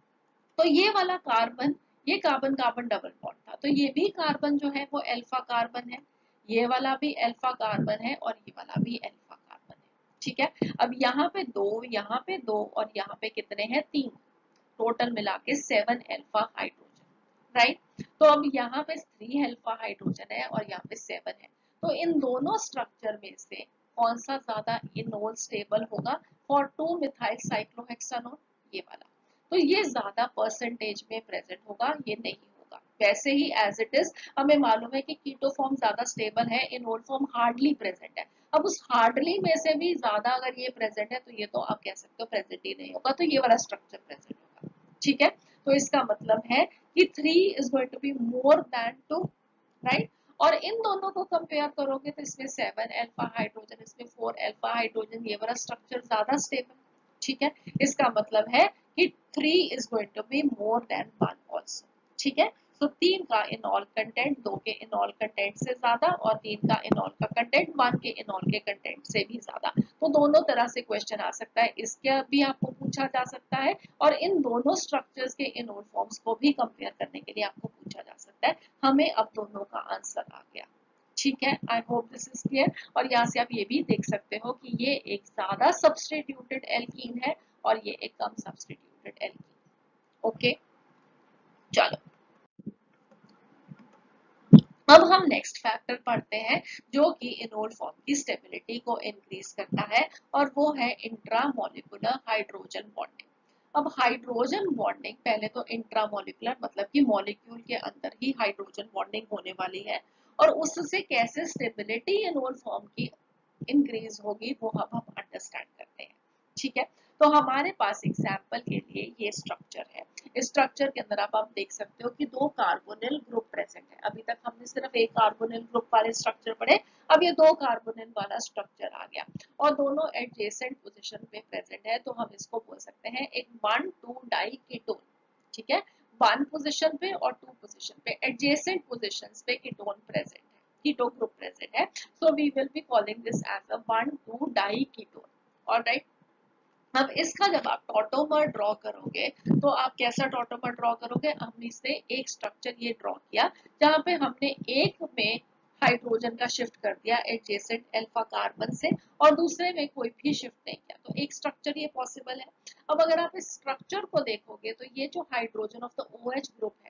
तो ये वाला कार्बन, ये कार्बन कार्बन डबल बॉन्ड था, तो ये भी कार्बन जो है वो अल्फा कार्बन है, ये वाला भी अल्फा कार्बन है और ये वाला भी अल्फा कार्बन है। ठीक है, अब यहाँ पे 2, यहाँ पे 2 और यहाँ पे कितने हैं, 3, टोटल मिला के 7 अल्फा हाइड्रोजन, राइट। तो अब यहाँ पे 3 अल्फा हाइड्रोजन है और यहाँ पे 7 है। तो इन दोनों स्ट्रक्चर में से कौन सा ज्यादा इनोल स्टेबल होगा फॉर 2 मिथाइल साइक्लोहेक्सानोन, ये वाला। तो ये ज्यादा परसेंटेज में प्रेजेंट होगा, ये नहीं होगा। वैसे ही एज इट इज हमें मालूम है कि कीटो फॉर्म ज्यादा स्टेबल है, इनोल फॉर्म हार्डली प्रेजेंट है। अब उस हार्डली में से भी ज्यादा अगर ये प्रेजेंट है तो ये तो आप कह सकते हो प्रेजेंट ही नहीं होगा, तो ये वाला स्ट्रक्चर प्रेजेंट होगा। ठीक है, तो इसका मतलब है कि 3 is going to be more than 2, right. और इन दोनों को कंपेयर करोगे तो इसमें 7 अल्फा हाइड्रोजन, इसमें 4 अल्फा हाइड्रोजन, ये वाला स्ट्रक्चर ज्यादा स्टेबल। ठीक है, इसका मतलब है कि 3 is going to be more than 1 also। ठीक है, तो 3 का इनॉल कंटेंट 2 के इनॉल कंटेंट से ज्यादा और 3 का इनॉल का कंटेंट 1 के इनॉल के कंटेंट से भी ज्यादा। तो दोनों तरह से क्वेश्चन आ सकता है, इसका भी आपको पूछा जा सकता है और इन दोनों स्ट्रक्चर्स के इनोल फॉर्म्स को भी कंपेयर करने के लिए आपको पूछा जा सकता है। हमें अब दोनों का आंसर आ गया। ठीक है, I hope this is clear. और यहाँ से आप ये भी देख सकते हो कि ये एक ज्यादा सब्स्टिट्यूटेड एल्कीन है और ये एक कम सब्स्टिट्यूटेड एल्कीन। ओके, चलो अब हम नेक्स्ट फैक्टर पढ़ते हैं जो कि इनोल फॉर्म की स्टेबिलिटी को इंक्रीज करता है और वो है इंट्रामोलिकुलर हाइड्रोजन बॉन्डिंग। अब हाइड्रोजन बॉन्डिंग, पहले तो इंट्रामोलिकुलर मतलब कि मॉलिक्यूल के अंदर ही हाइड्रोजन बॉन्डिंग होने वाली है और उससे कैसे स्टेबिलिटी इनोल फॉर्म की इंक्रीज होगी वो अब हम अंडरस्टैंड करते हैं। ठीक है, तो हमारे पास एग्जाम्पल के लिए ये स्ट्रक्चर है। इस स्ट्रक्चर के अंदर आप देख सकते हो कि 2 कार्बोनिल ग्रुप प्रेजेंट है। अभी तक हमने सिर्फ एक कार्बोनिल ग्रुप वाले स्ट्रक्चर पढ़े, अब ये 2 कार्बोनिल वाला स्ट्रक्चर आ गया और दोनों एडजेसेंट पोजीशन पे प्रेजेंट है, तो हम इसको बोल सकते हैं एक 1,2 डाई कीटोन। ठीक है, 1 पोजीशन पे और 2 पोजीशन पे एडजेसेंट पोजीशंस पे कीटोन प्रेजेंट है, कीटो ग्रुप प्रेजेंट है। So we will be calling this as a 1,2 diketone। Alright, अब इसका जब आप टॉटोमर ड्रॉ करोगे तो आप कैसा टॉटोमर ड्रॉ करोगे, हमने से एक स्ट्रक्चर ये ड्रॉ किया जहाँ पे हमने एक में हाइड्रोजन का शिफ्ट कर दिया एडजेसेंट अल्फा कार्बन से और दूसरे में कोई भी शिफ्ट नहीं किया, तो एक स्ट्रक्चर ये पॉसिबल है। अब अगर आप इस स्ट्रक्चर को देखोगे तो ये जो hydrogen of the OH group है,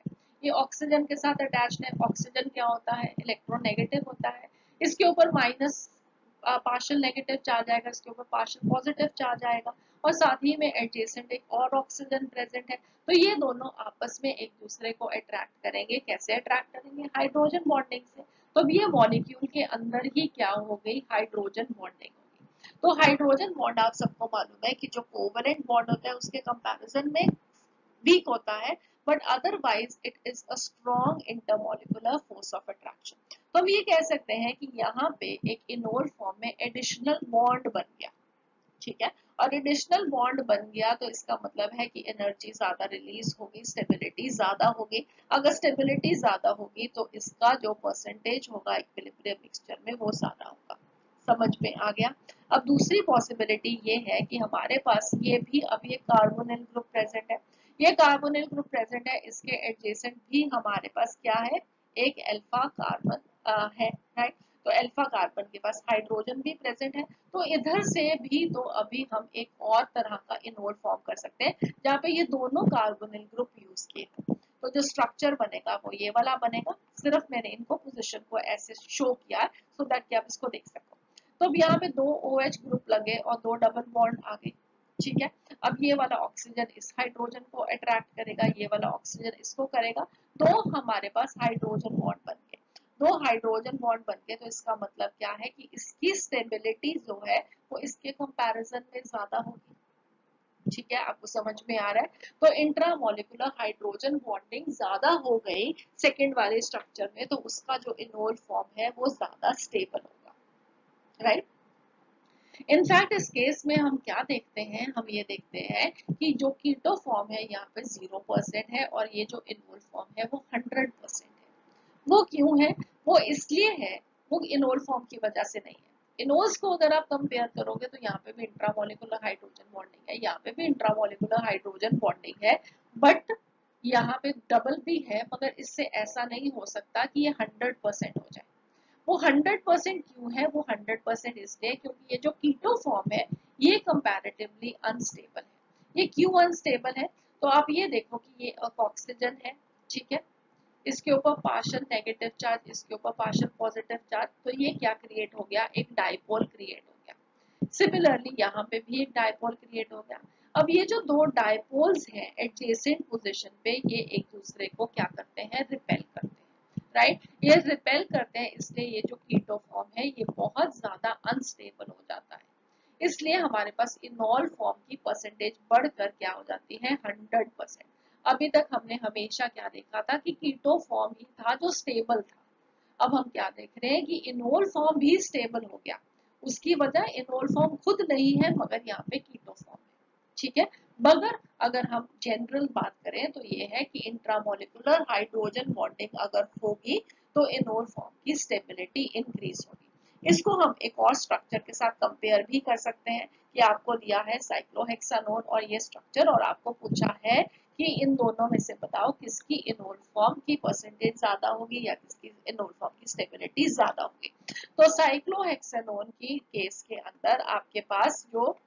ये ऑक्सीजन के साथ अटैच्ड है। ऑक्सीजन क्या होता है, इलेक्ट्रोनेगेटिव होता है। इसके ऊपर माइनस पार्शियल नेगेटिव चार्ज आएगा, इसके ऊपर पार्शियल पॉजिटिव चार्ज आएगा, और साथ ही में एडजेसेंट एक और ऑक्सीजन प्रेजेंट है। तो ये दोनों आपस में एक दूसरे को अट्रैक्ट करेंगे। कैसे अट्रैक्ट करेंगे, हाइड्रोजन बॉन्डिंग से। तो अब ये मॉलिक्यूल के अंदर ही क्या हो गई, हाइड्रोजन बॉन्डिंग होगी। तो हाइड्रोजन बॉन्ड आप सबको मालूम है कि जो कोवलेंट बॉन्ड होता है उसके कंपैरिजन में वीक होता है, but otherwise it is a strong intermolecular force of attraction. तो हम ये कह सकते हैं कि यहाँ पे एक इनोल फॉर्म में एडिशनल बॉन्ड बन गया, ठीक है। और एडिशनल बॉन्ड बन गया तो इसका मतलब है कि एनर्जी ज्यादा रिलीज होगी, स्टेबिलिटी ज्यादा होगी। अगर स्टेबिलिटी ज्यादा होगी तो इसका जो परसेंटेज होगा इक्विलिब्रियम मिक्सचर में वो ज्यादा होगा। समझ में आ गया। अब दूसरी पॉसिबिलिटी ये है कि हमारे पास ये भी अब ये कार्बोनिल ग्रुप प्रेजेंट है। ये कार्बोनिल ग्रुप प्रेजेंट है, इसके एडजेसेंट भी हमारे पास क्या है, एक अल्फा कार्बन है, राइट। तो अल्फा कार्बन के पास हाइड्रोजन भी प्रेजेंट है। तो इधर से भी तो अभी हम एक और तरह का इनोल फॉर्म कर सकते हैं जहाँ पे ये दोनों कार्बोनिल ग्रुप यूज किए हैं। तो जो स्ट्रक्चर बनेगा वो ये वाला बनेगा। सिर्फ मैंने इनको पोजीशन को ऐसे शो किया है सो दैट कि आप इसको देख सको। तो अब यहाँ पे दो OH ग्रुप लगे और दो डबल बॉन्ड आ गए, ठीक है। अब ये वाला ऑक्सीजन इस हाइड्रोजन को अट्रैक्ट करेगा, ये वाला ऑक्सीजन इसको करेगा। दो हमारे पास हाइड्रोजन बॉन्ड बन गए। दो हाइड्रोजन बॉन्ड बन गए तो इसका मतलब क्या है कि इसकी स्टेबिलिटी जो है वो इसके कंपैरिजन में ज्यादा होगी, ठीक है। आपको समझ में आ रहा है। तो इंट्रामोलिकुलर हाइड्रोजन बॉन्डिंग ज्यादा हो गई सेकेंड वाले स्ट्रक्चर में, तो उसका जो इनोल फॉर्म है वो ज्यादा स्टेबल होगा, राइट। इनफैक्ट इस केस में हम क्या देखते हैं, हम ये देखते हैं कि जो कीटो फॉर्म है यहाँ पे 0% है और ये जो इनोल फॉर्म है वो 100% है। वो क्यों है, वो इसलिए है, वो इनोल फॉर्म की वजह से नहीं है। इनोल्स को अगर आप कंपेयर करोगे तो यहाँ पे भी इंट्रामोलिकुलर हाइड्रोजन बॉन्डिंग है, यहाँ पे भी इंट्रामोलिकुलर हाइड्रोजन बॉन्डिंग है, बट यहाँ पे डबल भी है। मगर इससे ऐसा नहीं हो सकता कि ये 100% हो जाए। वो 100% क्यों है, वो 100% इसलिए क्योंकि ये जो कीटो फॉर्म है ये कंपैरेटिवली अनस्टेबल है। ये क्यों अनस्टेबल है, तो आप ये देखो कि ये ऑक्सीजन है, ठीक है। इसके ऊपर पार्शियल नेगेटिव चार्ज, इसके ऊपर पार्शियल पॉजिटिव चार्ज, तो ये क्या क्रिएट हो गया, एक डाइपोल क्रिएट हो गया। सिमिलरली यहाँ पे भी एक डाइपोल क्रिएट हो गया। अब ये जो दो डाइपोल्स हैं एडजेसेंट पोजीशन पे, ये एक दूसरे को क्या करते हैं, रिपेल करते हैं, राइट। ये रिपेल करते हैं, इसलिए ये जो कीटो फॉर्म है ये बहुत ज्यादा अनस्टेबल हो जाता है। इसलिए हमारे पास इनॉल फॉर्म की परसेंटेज बढ़कर क्या हो जाती है, 100%। अभी तक हमने हमेशा क्या देखा था कि कीटो फॉर्म ही था जो स्टेबल था। अब हम क्या देख रहे हैं कि इनोल फॉर्म भी स्टेबल हो गया। उसकी वजह इनोल फॉर्म खुद नहीं है मगर यहाँ पे कीटो फॉर्म है, ठीक है। मगर अगर हम जनरल बात करें तो ये है कि इंट्रामोलिकुलर हाइड्रोजन बॉन्डिंग अगर होगी तो इनोल फॉर्म की स्टेबिलिटी इंक्रीज होगी। इसको हम एक और स्ट्रक्चर के साथ कंपेयर भी कर सकते हैं कि आपको दिया है साइक्लोहेक्सानोन और ये स्ट्रक्चर, और आपको पूछा है कि इन दोनों में से बताओ किसकी इनोल फॉर्म की परसेंटेज ज्यादा होगी या किसकी इनोल फॉर्म की स्टेबिलिटी ज्यादा होगी। तो साइक्लोहेक्सानोन की केस के अंदर आपके पास जो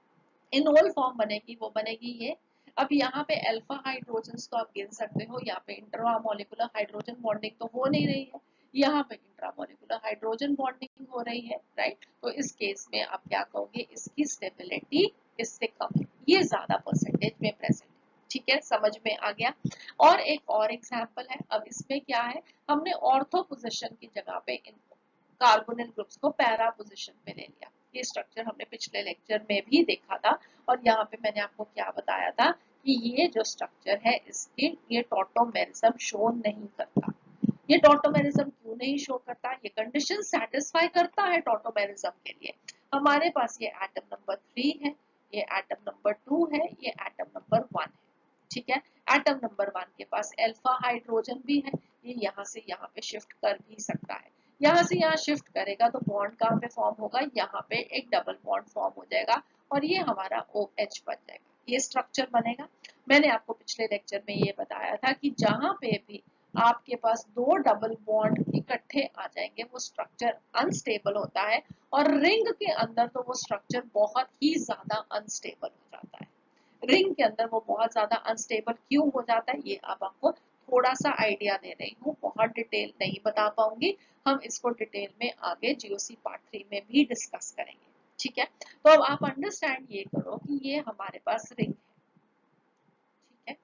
इनोल फॉर्म बनेगी वो बनेगी ये। अब यहाँ पे अल्फा हाइड्रोजन तो आप गिन सकते हो, यहाँ पे इंट्रामोलिकुलर हाइड्रोजन बॉन्डिंग तो हो नहीं रही है, यहाँ पे इंट्रामोलिकुलर हाइड्रोजन बॉन्डिंग हो रही है, राइट। तो इस केस में आप क्या कहोगे, इसकी स्टेबिलिटी इससे कम है, ये ज्यादा परसेंटेज में प्रेजेंट है, ठीक है। समझ में आ गया। और एक और एग्जाम्पल है, अब इसमें क्या है, हमने ऑर्थो पोजिशन की जगह पे इनको कार्बोनिल ग्रुप्स को पैरा पोजिशन पे ले लिया। ये स्ट्रक्चर हमने पिछले लेक्चर में भी देखा था, और यहाँ पे मैंने आपको क्या बताया था कि ये जो स्ट्रक्चर है इसके ये टॉटोमेरिज्म शो नहीं करता। ये टॉटोमेरिज्म क्यों नहीं शो करता, ये कंडीशन सेटिस्फाई करता है टॉटोमेरिज्म के लिए। हमारे पास ये एटम नंबर 3 है, ये एटम नंबर 2 है, ये एटम नंबर 1 है, ठीक है। एटम नंबर 1 के पास अल्फा हाइड्रोजन भी है, ये यहाँ से यहाँ पे शिफ्ट कर भी सकता है। यहाँ से यहाँ शिफ्ट करेगा तो बॉन्ड कहाँ पे फॉर्म होगा, यहाँ पे एक डबल बॉन्ड फॉर्म हो जाएगा और ये हमारा OH बन जाएगा, ये स्ट्रक्चर बनेगा। मैंने आपको पिछले लेक्चर में ये बताया था कि जहां पे भी आपके पास दो डबल बॉन्ड इकट्ठे आ जाएंगे वो स्ट्रक्चर अनस्टेबल होता है, और रिंग के अंदर तो वो स्ट्रक्चर बहुत ही ज्यादा अनस्टेबल हो जाता है। रिंग के अंदर वो बहुत ज्यादा अनस्टेबल क्यों हो जाता है ये अब आपको थोड़ा सा आइडिया दे रही हूँ, बहुत डिटेल नहीं बता पाऊंगी। हम इसको डिटेल में आगे जीओसी पार्ट 3 में भी डिस्कस करेंगे, ठीक है। तो अब आप अंडरस्टैंड ये करो कि ये हमारे पास रिंग है, ठीक है।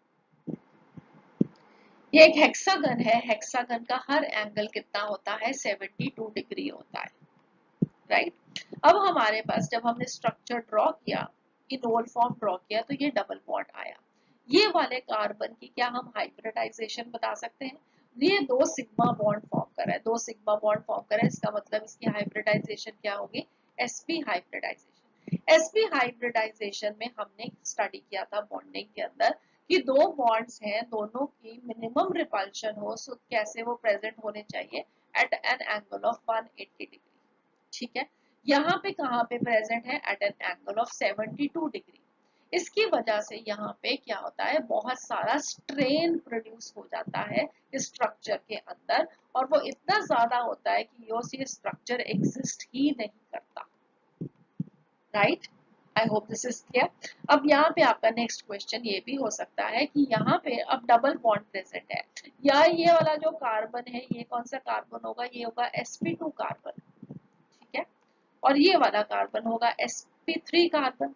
ये एक हेक्सागन है, हेक्सागन का हर एंगल कितना होता है, 72 डिग्री होता है, राइट। अब हमारे पास जब हमने स्ट्रक्चर ड्रॉ किया, इनोल फॉर्म ड्रॉ किया, तो ये डबल बॉन्ड आया। ये वाले कार्बन की क्या हम हाइब्रिडाइजेशन बता सकते हैं? ये दो सिग्मा बॉन्ड फॉर्म कर रहा है, दो सिग्मा बॉन्ड फॉर्म कर रहा है, इसका मतलब इसकी हाइब्रिडाइजेशन क्या होगी, sp हाइब्रिडाइजेशन। sp हाइब्रिडाइजेशन में हमने स्टडी किया था बॉन्डिंग के अंदर कि दो बॉन्ड्स हैं, दोनों की मिनिमम रिपल्शन हो, सो कैसे वो प्रेजेंट होने चाहिए, at an angle of 180 degree, ठीक है। यहाँ पे कहाँ पे प्रेजेंट है, at an angle of 72 degree. इसकी वजह से यहाँ पे क्या होता है, बहुत सारा स्ट्रेन प्रोड्यूस हो जाता है स्ट्रक्चर के अंदर, और वो इतना ज्यादा होता है कि ये स्ट्रक्चर एग्जिस्ट ही नहीं करता, right. I hope this is clear. अब यहाँ पे आपका नेक्स्ट क्वेश्चन ये भी हो सकता है कि यहाँ पे अब डबल बॉन्ड प्रेजेंट है, या ये वाला जो कार्बन है, ये कौन सा कार्बन होगा, ये होगा sp2 कार्बन, ठीक है। और ये वाला कार्बन होगा sp3 कार्बन,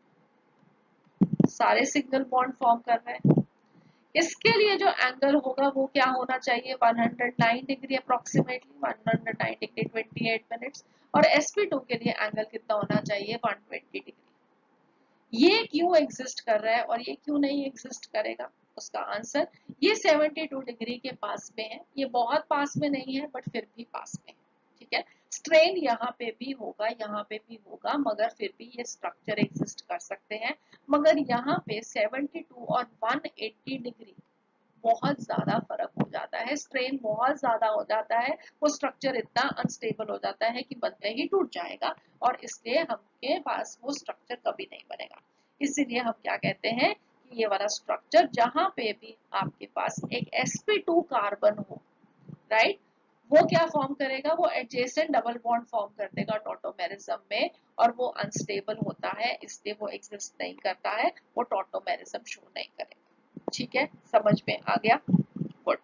सारे सिंगल बॉन्ड फॉर्म कर रहे हैं। इसके लिए जो एंगल होगा वो क्या होना चाहिए, 109 डिग्री अप्रोक्सीमेटली, 109 डिग्री 28 मिनट्स। और sp2 के लिए एंगल कितना होना चाहिए, 120 डिग्री। ये क्यों एग्जिस्ट कर रहा है और ये क्यों नहीं एग्जिस्ट करेगा, उसका आंसर, ये 72 डिग्री के पास में है, ये बहुत पास में नहीं है बट फिर भी पास में है, ठीक है। स्ट्रेन यहाँ पे भी होगा, यहाँ पे भी होगा, मगर फिर भी ये स्ट्रक्चर एग्जिस्ट कर सकते हैं। मगर यहाँ पे 72 और 180 डिग्री बहुत ज्यादा फर्क हो जाता है, स्ट्रेन बहुत ज्यादा हो जाता है, वो स्ट्रक्चर इतना अनस्टेबल हो जाता है कि बनते ही टूट जाएगा, और इसलिए हमके पास वो स्ट्रक्चर कभी नहीं बनेगा। इसीलिए हम क्या कहते हैं कि ये वाला स्ट्रक्चर जहां पे भी आपके पास एक sp2 कार्बन हो, राइट, वो क्या फॉर्म करेगा, वो एडजेसेंट डबल बॉन्ड फॉर्म कर देगा टॉटोमेरिज्म में, और वो अनस्टेबल होता है, इसलिए वो एग्जिस्ट नहीं करता है, वो टॉटोमेरिज्म शो नहीं करेगा, ठीक है। समझ में आ गया, गुड।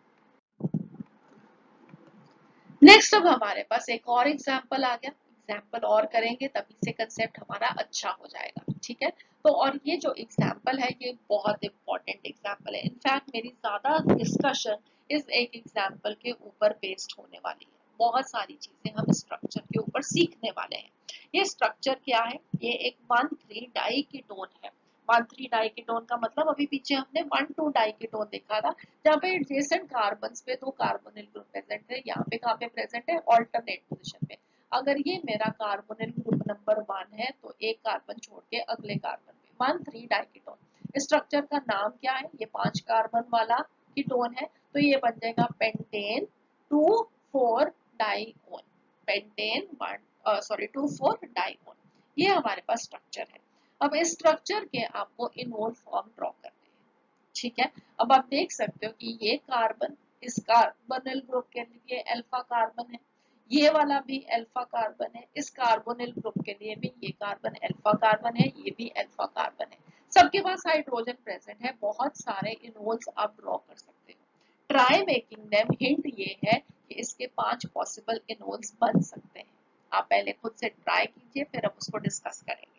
नेक्स्ट अब हमारे पास एक और एग्जाम्पल आ गया, एग्जाम्पल और करेंगे तभी से कंसेप्ट हमारा अच्छा हो जाएगा, ठीक है। तो और ये जो एग्जाम्पल है ये बहुत इंपॉर्टेंट एग्जाम्पल है, इनफैक्ट मेरी ज्यादा डिस्कशन इस एक एग्जाम्पल के ऊपर बेस्ड होने वाली है, बहुत सारी चीजें हम स्ट्रक्चर के ऊपर सीखने वाले हैं। ये स्ट्रक्चर क्या है, ये एक 1,3 डाइकीटोन है। 1,3 डाइकीटोन का मतलब अभी पीछे हमने 1,2 डाइकीटोन देखा था, जहाँ पे एडजेसेंट कार्बन्स पे दो कार्बोनिल ग्रुप प्रेजेंट है, यहाँ पे कहाँ पे प्रेजेंट है, ऑल्टरनेट पोजीशन पे। अगर ये मेरा कार्बोनिल ग्रुप नंबर 1 है तो एक कार्बन छोड़ के अगले कार्बन पे 1,3 डाइकीटोन। स्ट्रक्चर का नाम क्या है, ये 5 कार्बन वाला कीटोन है, तो ये बन जाएगा पेंटेन 2,4 डाइओन, पेंटेन 2,4 डाइओन। ये हमारे पास स्ट्रक्चर है। अब इस स्ट्रक्चर के आपको इनोल फॉर्म ड्रॉ करने हैं, ठीक है। अब आप देख सकते हो कि ये कार्बन इस कार्बोनिल ग्रुप के लिए अल्फा कार्बन है, ये वाला भी अल्फा कार्बन है, इस कार्बोनिल ग्रुप के लिए भी ये कार्बन अल्फा कार्बन है, ये भी अल्फा कार्बन है। सबके पास हाइड्रोजन प्रेजेंट है, बहुत सारे इनोल्स आप ड्रॉ कर सकते हो। ट्राई मेकिंग देम, हिंट ये है कि इसके 5 पॉसिबल इनोल्स बन सकते हैं। आप पहले खुद से ट्राई कीजिए, फिर हम उसको डिस्कस करेंगे।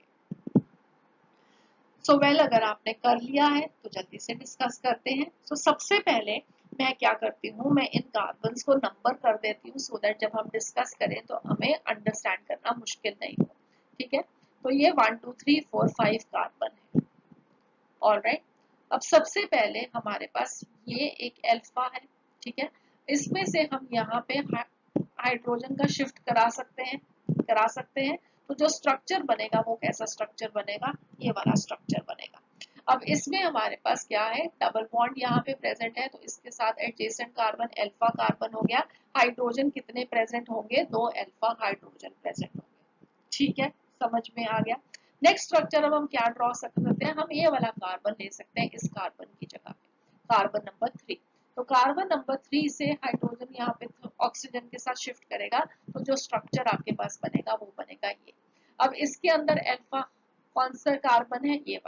सो वेल, अगर आपने कर लिया है तो जल्दी से डिस्कस करते हैं। सबसे पहले मैं क्या करती हूँ, मैं इन कार्बन्स को नंबर कर देती हूँ, सो दैट जब हम डिस्कस करें तो हमें अंडरस्टैंड करना मुश्किल नहीं हो, ठीक है। तो ये 1 2 3 4 5 कार्बन है, ऑलराइट। अब सबसे पहले हमारे पास ये एक अल्फा है, ठीक है। इसमें से हम यहाँ पे हाइड्रोजन का शिफ्ट करा सकते हैं। तो जो स्ट्रक्चर बनेगा वो कैसा स्ट्रक्चर बनेगा, ये वाला स्ट्रक्चर बनेगा। अब इसमें हमारे पास क्या है, डबल बॉन्ड यहाँ पे प्रेजेंट है, तो इसके साथ एडजेसेंट कार्बन अल्फा कार्बन हो गया। हाइड्रोजन कितने प्रेजेंट होंगे, 2 अल्फा हाइड्रोजन प्रेजेंट होंगे, ठीक है। समझ में आ गया। नेक्स्ट स्ट्रक्चर अब हम क्या ड्रॉ सकते हैं, हम ये वाला कार्बन ले सकते हैं इस कार्बन की जगह पे, कार्बन नंबर 3। तो कार्बन नंबर 3 से हाइड्रोजन यहाँ पे ऑक्सीजन के साथ शिफ्ट करेगा, तो जो स्ट्रक्चर आपके पास बनेगा वो बनेगा ये। अब इसके अंदर अल्फा कौन सा कार्बन है, ये वाला,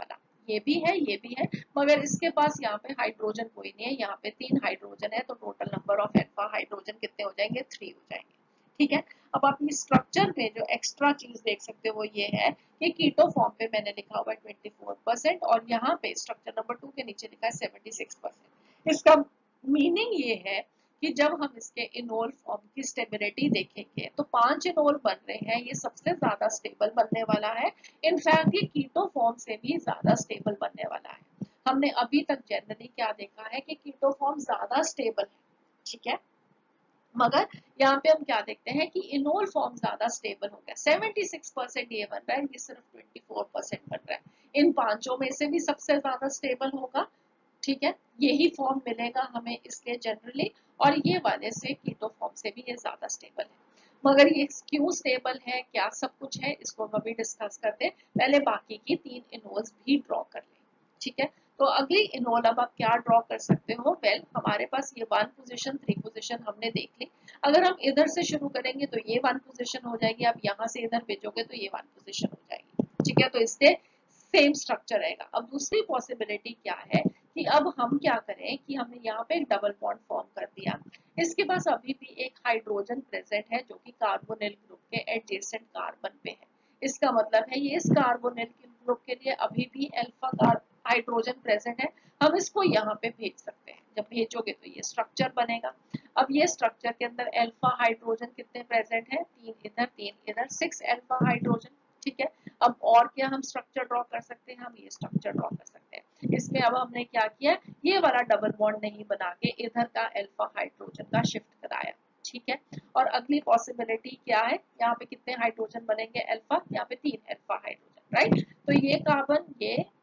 ये भी है, ये भी है, मगर इसके पास यहाँ पे हाइड्रोजन कोई नहीं है, यहाँ पे 3 हाइड्रोजन है, तो total number of alpha hydrogen कितने हो जाएंगे, 3 हो जाएंगे। ठीक है, अब आप इस स्ट्रक्चर में जो एक्स्ट्रा चीज देख सकते हो वो ये है कि कीटो फॉर्म पे मैंने लिखा हुआ है 24% और यहाँ पे स्ट्रक्चर नंबर 2 के नीचे लिखा है 76%। इसका मीनिंग ये है कि जब हम इसके इनोल फॉर्म की स्टेबिलिटी देखेंगे तो 5 इनोल बन रहे हैं, ये सबसे ज्यादा स्टेबल बनने वाला है। इनफैक्ट ये कीटो फॉर्म से भी ज्यादा स्टेबल बनने वाला है। हमने अभी तक जनरली क्या देखा है कि कीटो फॉर्म ज्यादा स्टेबल है, ठीक है, मगर यहाँ पे हम क्या देखते हैं कि इनोल फॉर्म ज्यादा स्टेबल हो गया। 76% ये बन रहा है, ये सिर्फ 24% बन रहा है। इन पांचों में से भी सबसे ज्यादा स्टेबल होगा, ठीक है, यही फॉर्म मिलेगा हमें इसके जनरली, और ये वाले से कीटो फॉर्म से भी ये ज्यादा स्टेबल है। मगर ये क्यों स्टेबल है, क्या सब कुछ है, इसको हम अभी डिस्कस करते हैं। पहले बाकी की 3 इनोल्स भी ड्रॉ कर लें, ठीक है। तो अगली इनोल अब आप क्या ड्रॉ कर सकते हो, वेल हमारे पास ये 1 पोजीशन 3 पोजीशन हमने देख ली। अगर हम इधर से शुरू करेंगे तो ये 1 पोजीशन हो जाएगी, आप यहाँ से इधर भेजोगे तो ये 1 पोजीशन हो जाएगी, ठीक है, तो इससे सेम स्ट्रक्चर रहेगा। अब दूसरी पॉसिबिलिटी क्या है कि अब हम क्या करें कि हमने यहाँ पे एक डबल बॉन्ड फॉर्म कर दिया, इसके पास अभी भी एक हाइड्रोजन प्रेजेंट है जो कि कार्बोनिल ग्रुप के एडजेसेंट कार्बन पे है। इसका मतलब है ये इस कार्बोनिल ग्रुप के लिए अभी भी अल्फा हाइड्रोजन प्रेजेंट है, हम इसको यहाँ पे भेज सकते हैं। जब भेजोगे तो ये स्ट्रक्चर बनेगा। अब ये स्ट्रक्चर के अंदर अल्फा हाइड्रोजन कितने प्रेजेंट है, 3 इधर 3 इधर, 6 अल्फा हाइड्रोजन, ठीक है। अब और क्या हम स्ट्रक्चर ड्रॉ कर सकते हैं, हम ये स्ट्रक्चर ड्रॉ कर सकते हैं। इसमें अब हमने क्या किया, ये वाला डबल बॉन्ड नहीं बना के इधर का अल्फा हाइड्रोजन का शिफ्ट कराया, ठीक है। और अगली पॉसिबिलिटी क्या है, यहाँ पे कितने हाइड्रोजन बनेंगे अल्फा, यहाँ पे 3 अल्फा हाइड्रोजन, राइट। तो ये कार्बन,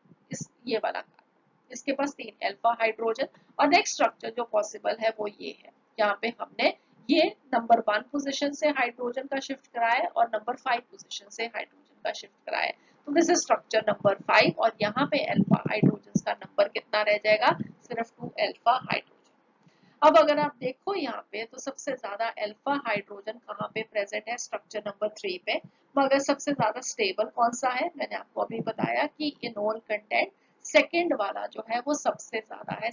ये वाला कार्बन, इसके पास 3 अल्फा हाइड्रोजन। और नेक्स्ट स्ट्रक्चर जो पॉसिबल है वो ये है, यहाँ पे हमने ये नंबर 1 पोजीशन से हाइड्रोजन का शिफ्ट कराया और नंबर 5 पोजीशन से हाइड्रोजन का शिफ्ट कराया। तो दिस इज स्ट्रक्चर नंबर 5 और यहाँ पे अल्फा हाइड्रोजन का नंबर कितना रह जाएगा, सिर्फ 2 अल्फा हाइड्रोजन। अब अगर आप देखो यहाँ पे तो सबसे ज्यादा अल्फा हाइड्रोजन कहाँ पे प्रेजेंट है, स्ट्रक्चर नंबर 3 पे। मगर सबसे ज्यादा स्टेबल कौन सा है, मैंने आपको अभी बताया कि इनोल कंटेंट सेकेंड वाला जो है वो सबसे ज्यादा है,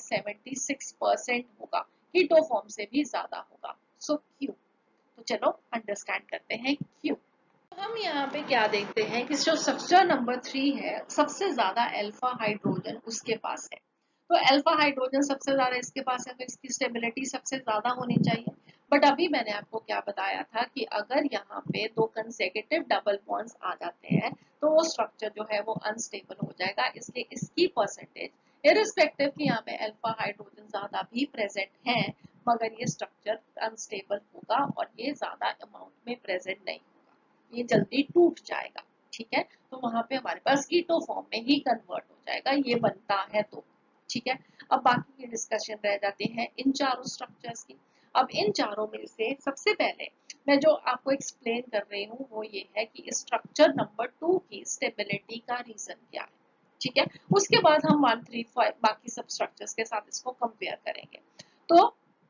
76% होगा, कीटो फॉर्म से भी ज्यादा होगा। सो क्यों, तो चलो अंडरस्टैंड करते हैं क्यों। हम यहाँ पे क्या देखते हैं कि जो स्ट्रक्चर नंबर 3 है सबसे ज्यादा अल्फा हाइड्रोजन उसके पास है। तो अल्फा हाइड्रोजन सबसे ज्यादा इसके पास है तो इसकी स्टेबिलिटी सबसे ज्यादा होनी चाहिए। बट अभी मैंने आपको क्या बताया था कि अगर यहाँ पे 2 कंसेक्यूटिव डबल बॉन्ड्स आ जाते हैं तो वो स्ट्रक्चर जो है वो अनस्टेबल हो जाएगा, इसलिए इसकी परसेंटेज इरिस्पेक्टिव कि यहाँ पे अल्फा हाइड्रोजन ज्यादा भी प्रेजेंट है मगर ये स्ट्रक्चर अनस्टेबल होगा और ये ज्यादा अमाउंट में प्रेजेंट नहीं, ये जल्दी टूट जाएगा, ठीक है। तो वहां पे हमारे पास कीटो फॉर्म में ही कन्वर्ट हो जाएगा, ये बनता है तो, ठीक है। अब बाकी के डिस्कशन रह जाते हैं इन चारों स्ट्रक्चर्स की। अब इन चारों में से सबसे पहले मैं जो आपको एक्सप्लेन कर रही हूँ वो ये है कि स्ट्रक्चर नंबर 2 की स्टेबिलिटी का रीजन क्या है, ठीक है। उसके बाद हम 1 3 5 बाकी सब स्ट्रक्चर्स के साथ इसको कंपेयर करेंगे। तो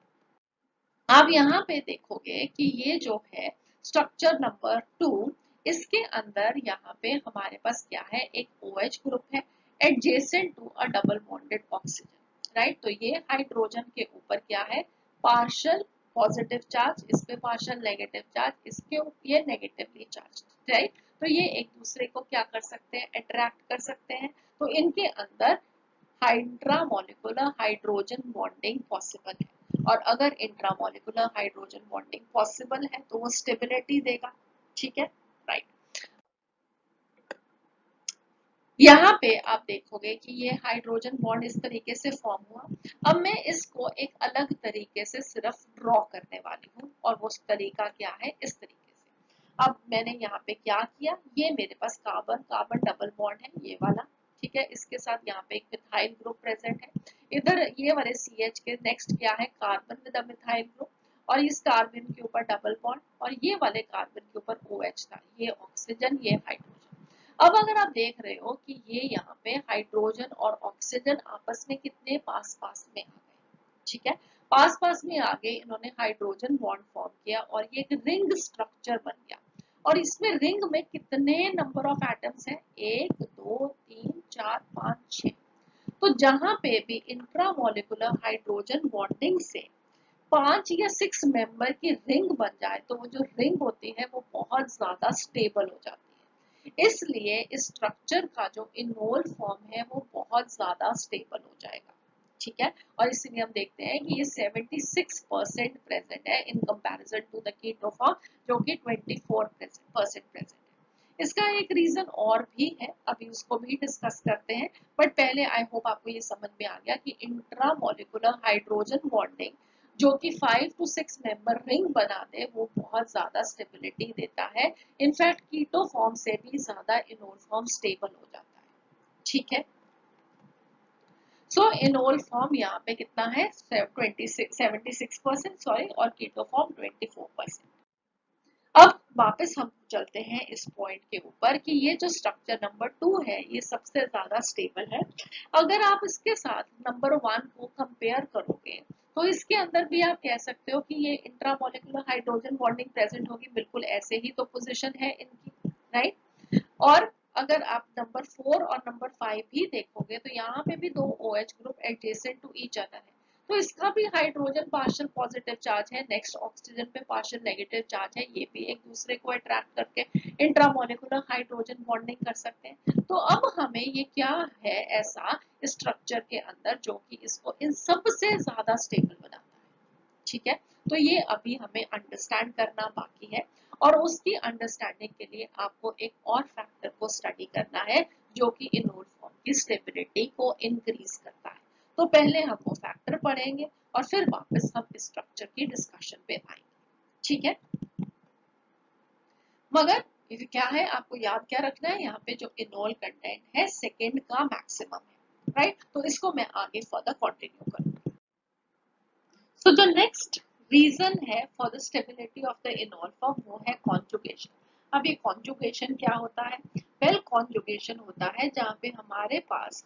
आप यहाँ पे देखोगे कि ये जो है स्ट्रक्चर नंबर 2, इसके अंदर यहाँ पे हमारे पास क्या है, एक OH ग्रुप है adjacent to a double bonded oxygen, right. तो ये हाइड्रोजन के ऊपर क्या है, पार्शियल पॉजिटिव चार्ज, इस पे पार्शियल नेगेटिव चार्ज, इसके ये नेगेटिवली चार्ज, राइट। तो ये एक दूसरे को क्या कर सकते हैं, अट्रैक्ट कर सकते हैं। तो इनके अंदर हाइड्रामोलिकुलर हाइड्रोजन बॉन्डिंग पॉसिबल है, और अगर इंट्रामोलिकुलर हाइड्रोजन बॉन्डिंग पॉसिबल है तो वो स्टेबिलिटी देगा, ठीक है, राइट। यहाँ पे आप देखोगे कि ये हाइड्रोजन बॉन्ड इस तरीके से फॉर्म हुआ। अब मैं इसको एक अलग तरीके से सिर्फ ड्रॉ करने वाली हूँ और वो तरीका क्या है, इस तरीके से। अब मैंने यहाँ पे क्या किया, ये मेरे पास कार्बन कार्बन डबल बॉन्ड है ये वाला, ठीक है। इसके साथ यहाँ पे एक मिथाइल ग्रुप प्रेजेंट है। इधर ये वाले CH के नेक्स्ट क्या है, कार्बन विद मिथाइल ग्रुप, और इस कार्बन के ऊपर डबल बॉन्ड, और ये वाले कार्बन के ऊपर OH था, ये ऑक्सीजन ये हाइड्रोजन। अब अगर आप देख रहे हो कि ये यहाँ पे हाइड्रोजन और ऑक्सीजन आपस में कितने पास पास में आ गए, ठीक है, पास पास में आ गए, इन्होंने हाइड्रोजन बॉन्ड फॉर्म किया और ये एक रिंग स्ट्रक्चर बन गया। और इसमें रिंग में कितने नंबर ऑफ एटम्स हैं, 1 2 3 4 5 6। तो जहां पे भी इंट्रामोलिकुलर हाइड्रोजन बॉन्डिंग से 5 या 6 मेंबर की रिंग बन जाए तो वो जो रिंग होती है वो बहुत ज्यादा स्टेबल हो जाती है। इसलिए इस स्ट्रक्चर का जो इनोल फॉर्म है वो बहुत ज्यादा स्टेबल हो जाएगा। ठीक है, और इसलिए हम देखते हैं कि ये 76% प्रेजेंट है in comparison to the keto form जो कि 24% प्रेजेंट है। इसका एक रीजन और भी है, अभी उसको भी डिस्कस करते हैं, बट पहले आई होप आपको ये समझ में आ गया कि इंट्रामोलिकुलर हाइड्रोजन बॉन्डिंग जो कि 5 to 6 मेंबर रिंग बना दे वो बहुत ज्यादा स्टेबिलिटी देता है। इनफैक्ट कीटो फॉर्म से भी ज्यादा इनोल फॉर्म स्टेबल हो जाता है। ठीक है, सो इनोल फॉर्म यहाँ पे कितना है 76% सॉरी, और कीटो फॉर्म 24%। अब वापस हम चलते हैं इस पॉइंट के ऊपर कि ये जो स्ट्रक्चर नंबर 2 है ये सबसे ज्यादा स्टेबल है। अगर आप इसके साथ नंबर 1 को कंपेयर करोगे तो इसके अंदर भी आप कह सकते हो कि ये इंट्रामोलिकुलर हाइड्रोजन बॉन्डिंग प्रेजेंट होगी, बिल्कुल ऐसे ही तो पोजीशन है इनकी, राइट। और अगर आप नंबर 4 और नंबर 5 भी देखोगे तो यहाँ पे भी दो OH group adjacent to each other है, तो इसका भी हाइड्रोजन पार्शियल पॉजिटिव चार्ज है, नेक्स्ट ऑक्सीजन पे पार्शियल नेगेटिव चार्ज है, ये भी एक दूसरे को अट्रैक्ट करके इंट्रामोलिकुलर हाइड्रोजन बॉन्डिंग कर सकते हैं। तो अब हमें ये क्या है ऐसा स्ट्रक्चर के अंदर जो कि इसको इन सब से ज्यादा स्टेबल बनाता है। ठीक है, तो ये अभी हमें अंडरस्टैंड करना बाकी है, और उसकी अंडरस्टैंडिंग के लिए आपको एक और फैक्टर को स्टडी करना है जो कि इनोल फॉर्म की स्टेबिलिटी को इंक्रीज करता है। तो पहले हम वो फैक्टर पढ़ेंगे और फिर वापस हम स्ट्रक्चर की डिस्कशन पे आएंगे। ठीक है, मगर ये क्या है आपको याद क्या रखना है, यहाँ पे जो इनोल कंटेंट है सेकेंड का मैक्सिमम है, राइट। तो इसको मैं आगे फर्दर कंटिन्यू करूंगी। So the next reason है for the stability of the enol form वो है conjugation। अब ये conjugation क्या होता है? Well, conjugation होता है जहाँ पे हमारे पास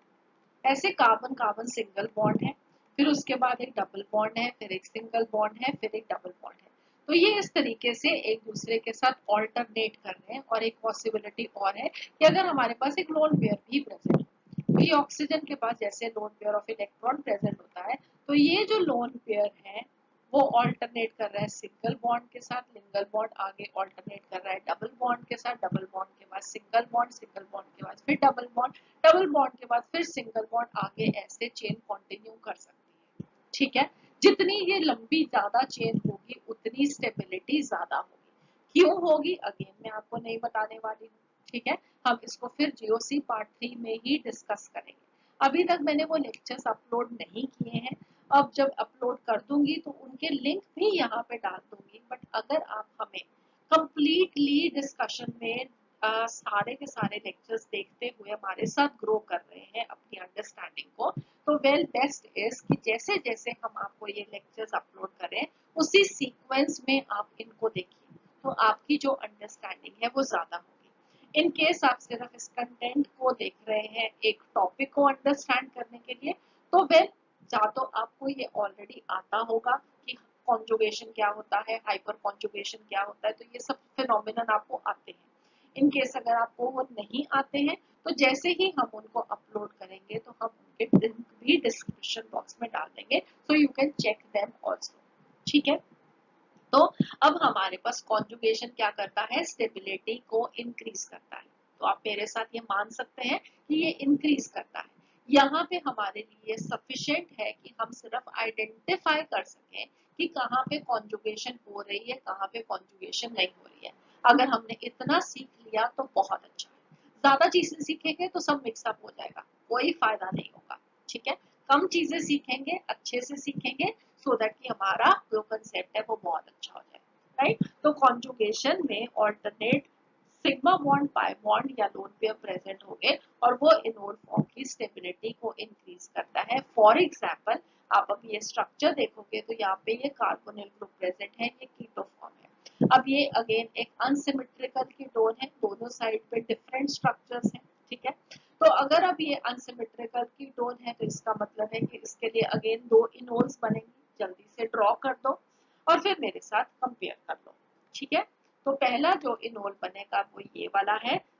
ऐसे कार्बन कार्बन सिंगल बॉन्ड है, फिर उसके बाद एक डबल बॉन्ड है, फिर एक सिंगल बॉन्ड है, फिर एक डबल बॉन्ड है। तो ये इस तरीके से एक दूसरे के साथ ऑल्टरनेट कर रहे हैं। और एक पॉसिबिलिटी और है कि अगर हमारे पास एक लोन पेयर भी प्रेजेंट हो, ये ऑक्सीजन के पास जैसे lone pair of electron present होता है, तो ये जो लोन पेयर है वो ऑल्टरनेट कर रहा है सिंगल बॉन्ड के साथ, सिंगल बॉन्ड आगे ऑल्टरनेट कर रहा है डबल बॉन्ड के साथ, डबल बॉन्ड के बाद सिंगल बॉन्ड, सिंगल बॉन्ड के बाद फिर डबल बॉन्ड, डबल बॉन्ड के बाद फिर सिंगल बॉन्ड, आगे ऐसे चेन कंटिन्यू कर सकती है। ठीक है, जितनी ये लंबी ज्यादा चेन होगी उतनी स्टेबिलिटी ज्यादा होगी। क्यों होगी अगेन मैं आपको नहीं बताने वाली हूँ। ठीक है, हम इसको फिर जीओसी पार्ट 3 में ही डिस्कस करेंगे। अभी तक मैंने वो लेक्चर्स अपलोड नहीं किए हैं, अब जब अपलोड कर दूंगी तो उनके लिंक भी यहाँ पे डाल दूंगी। बट अगर आप हमें कंप्लीटली डिस्कशन में सारे के सारे लेक्चर्स देखते हुए हमारे साथ ग्रो कर रहे हैं अपनी अंडरस्टैंडिंग को, तो वेल बेस्ट इज कि जैसे जैसे हम आपको ये लेक्चर्स अपलोड करें उसी सीक्वेंस में आप इनको देखिए, तो आपकी जो अंडरस्टैंडिंग है वो ज्यादा होगी। इन केस आप सिर्फ इस कंटेंट को देख रहे हैं एक टॉपिक को अंडरस्टैंड करने के लिए, तो वेल या तो आपको ये ऑलरेडी आता होगा कि कॉन्जुगेशन क्या होता है, हाइपर कॉन्जुगेशन क्या होता है, तो ये सब फिनोमिनन आपको आते हैं। इन केस अगर आपको वो नहीं आते हैं तो जैसे ही हम उनको अपलोड करेंगे तो हम उनके लिंक भी डिस्क्रिप्शन बॉक्स में डाल देंगे, so you can check them also. ठीक है, तो अब हमारे पास कॉन्जुगेशन क्या करता है, स्टेबिलिटी को इंक्रीज करता है। तो आप मेरे साथ ये मान सकते हैं कि ये इंक्रीज करता है। यहाँ पे हमारे लिए सफिशिएंट है कि हम सिर्फ आइडेंटिफाई कर सकें कि कहाँ पे कॉन्जुगेशन हो रही है, कहाँ पे कॉन्जुगेशन नहीं हो रही है। अगर हमने इतना सीख लिया तो बहुत अच्छा है। ज्यादा चीजें सीखेंगे तो सब मिक्सअप हो जाएगा, कोई फायदा नहीं होगा। ठीक है, कम चीजें सीखेंगे, अच्छे से सीखेंगे, सो दैट कि हमारा जो कंसेप्ट है वो बहुत अच्छा हो जाए, राइट। तो कॉन्जुगेशन में alternate sigma bond, pi bond या लोन पेयर प्रेजेंट होंगे और वो इनोल फॉर्म की स्टेबिलिटी को इंक्रीज करता है। फॉर एग्जांपल आप अब ये स्ट्रक्चर देखोगे तो यहाँ पे ये कार्बोनिल ग्रुप प्रेजेंट है, ये कीटो फॉर्म है। अब ये अगेन एक अनसिमेट्रिकल कीटोन है, दोनों साइड पे डिफरेंट स्ट्रक्चर्स हैं। ठीक है, तो अगर अब ये अनसिमेट्रिकल कीटोन है तो इसका मतलब है कि इसके लिए अगेन दो इनोल्स बनेंगे। जल्दी से ड्रॉ कर दो और फिर मेरे साथ कंपेयर कर लो। ठीक है, तो पहला जो इनोल बनेगा वो ये वाला है,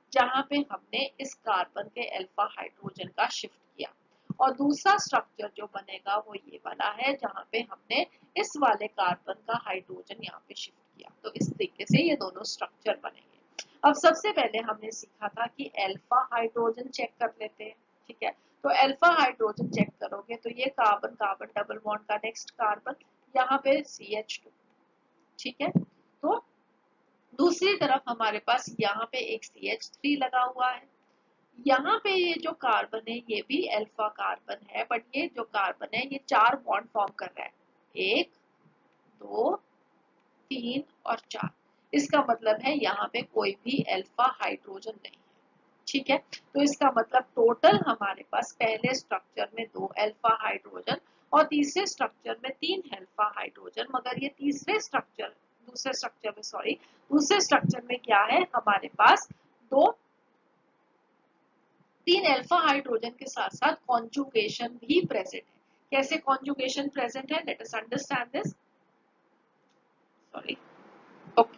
जहां पे हमने इस कार्बन के अल्फा हाइड्रोजन का शिफ्ट किया, और दूसरा स्ट्रक्चर जो बनेगा वो ये वाला है जहां पे हमने इस वाले कार्बन का हाइड्रोजन यहाँ पे शिफ्ट किया। तो इस तरीके से ये दोनों स्ट्रक्चर बनेंगे। अब सबसे पहले हमने सीखा था कि अल्फा हाइड्रोजन चेक कर लेते हैं, ठीक है। तो अल्फा हाइड्रोजन चेक करोगे तो ये कार्बन कार्बन डबल बॉन्ड का नेक्स्ट कार्बन यहाँ पे CH2, ठीक है। तो दूसरी तरफ हमारे पास यहाँ पे एक CH3 लगा हुआ है। यहाँ पे ये जो कार्बन है ये भी अल्फा कार्बन है, बट ये जो कार्बन है ये 4 बॉन्ड फॉर्म कर रहा है, 1 2 3 और 4। इसका मतलब है यहाँ पे कोई भी अल्फा हाइड्रोजन नहीं है, ठीक है। तो इसका मतलब टोटल हमारे पास पहले स्ट्रक्चर में 2 अल्फा हाइड्रोजन और तीसरे स्ट्रक्चर में 3 अल्फा हाइड्रोजन, मगर ये दूसरे स्ट्रक्चर में क्या है हमारे पास दो 3 अल्फा हाइड्रोजन के साथ साथ कॉन्जुगेशन भी प्रेजेंट है। कैसे कॉन्जुगेशन प्रेजेंट है, let us understand this. Sorry, okay.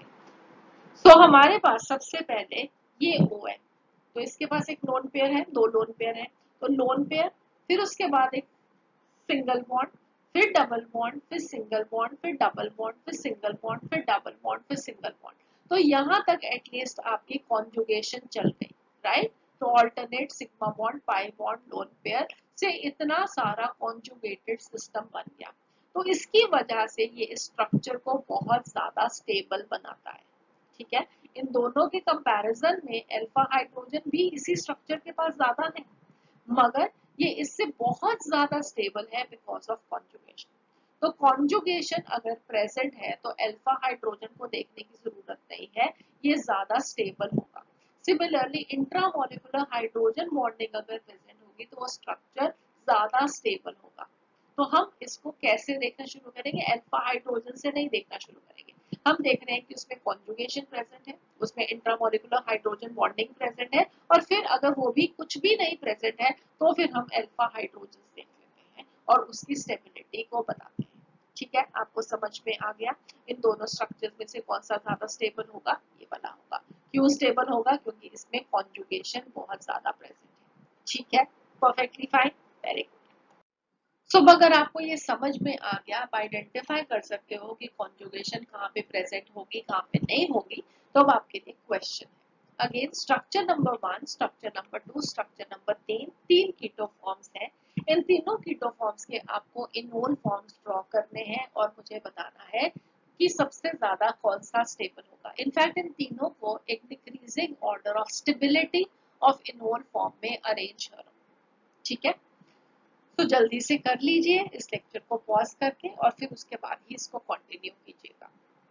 So हमारे पास सबसे पहले ये O है, तो इसके पास एक लोन पेयर है, 2 लोन पेयर है, तो लोन पेयर, फिर उसके बाद एक सिंगल बॉन्ड, फिर डबल बॉन्ड, फिर सिंगल बॉन्ड, फिर डबल बॉन्ड, फिर सिंगल बॉन्ड, फिर डबल बॉन्ड, फिर सिंगल बॉन्ड। तो यहाँ तक एटलीस्ट आपकी कॉन्जुगेशन चल गई, राइट। तो alternate sigma bond, pi bond, lone pair से इतना सारा कॉन्जुगेटेड सिस्टम बन गया। तो इसकी वजह से ये स्ट्रक्चर को बहुत ज्यादा स्टेबल बनाता है, ठीक है। इन दोनों के कंपैरिजन में अल्फा हाइड्रोजन भी इसी स्ट्रक्चर के पास ज्यादा है, मगर ये इससे बहुत ज्यादा स्टेबल है बिकॉज ऑफ कॉन्जुगेशन। तो कॉन्जुगेशन अगर प्रेजेंट है तो अल्फा हाइड्रोजन को देखने की जरूरत नहीं है, ये ज्यादा स्टेबल होगा। सिमिलरली इंट्रामोलिकुलर हाइड्रोजन बॉन्डिंग अगर प्रेजेंट होगी तो वो स्ट्रक्चर ज्यादा स्टेबल होगा। तो हम इसको कैसे देखना शुरू करेंगे, अल्फा हाइड्रोजन से नहीं देखना शुरू करेंगे। हम देख रहे हैं कि उसमें कॉन्जुगेशन प्रेजेंट है, उसमें इंट्रामोलिकुलर हाइड्रोजन बॉन्डिंग प्रेजेंट है, और फिर अगर वो भी कुछ भी नहीं प्रेजेंट है तो फिर हम अल्फा हाइड्रोजन देख लेते हैं और उसकी स्टेबिलिटी को बताते हैं, ठीक है। आपको समझ में आ गया, इन दोनों स्ट्रक्चर में से कौन सा ज्यादा स्टेबल होगा, ये वाला होगा। क्यों स्टेबल होगा, क्योंकि इसमें कॉन्जुगेशन बहुत ज्यादा प्रेजेंट है, ठीक है। Perfectly fine, very good. So अगर आपको ये समझ में आ गया, आप आइडेंटिफाई कर सकते हो कि कॉन्जुगेशन कहाँ पे प्रेजेंट होगी कहाँ पे नहीं होगी, तो अब आपके लिए क्वेश्चन है। Again structure number 1, structure number 2, structure number 3, 3 keto forms है। इन तीनों कीटो फॉर्म्स के आपको इनोल फॉर्म्स ड्रॉ करने हैं और मुझे बताना है कि सबसे ज्यादा कौन सा स्टेबल होगा। इनफैक्ट इन तीनों को एक decreasing order of stability of enol form में अरेंज करो, ठीक है। तो जल्दी से कर लीजिए इस लेक्चर को पॉज करके और फिर उसके बाद ही इसको कंटिन्यू कीजिएगा।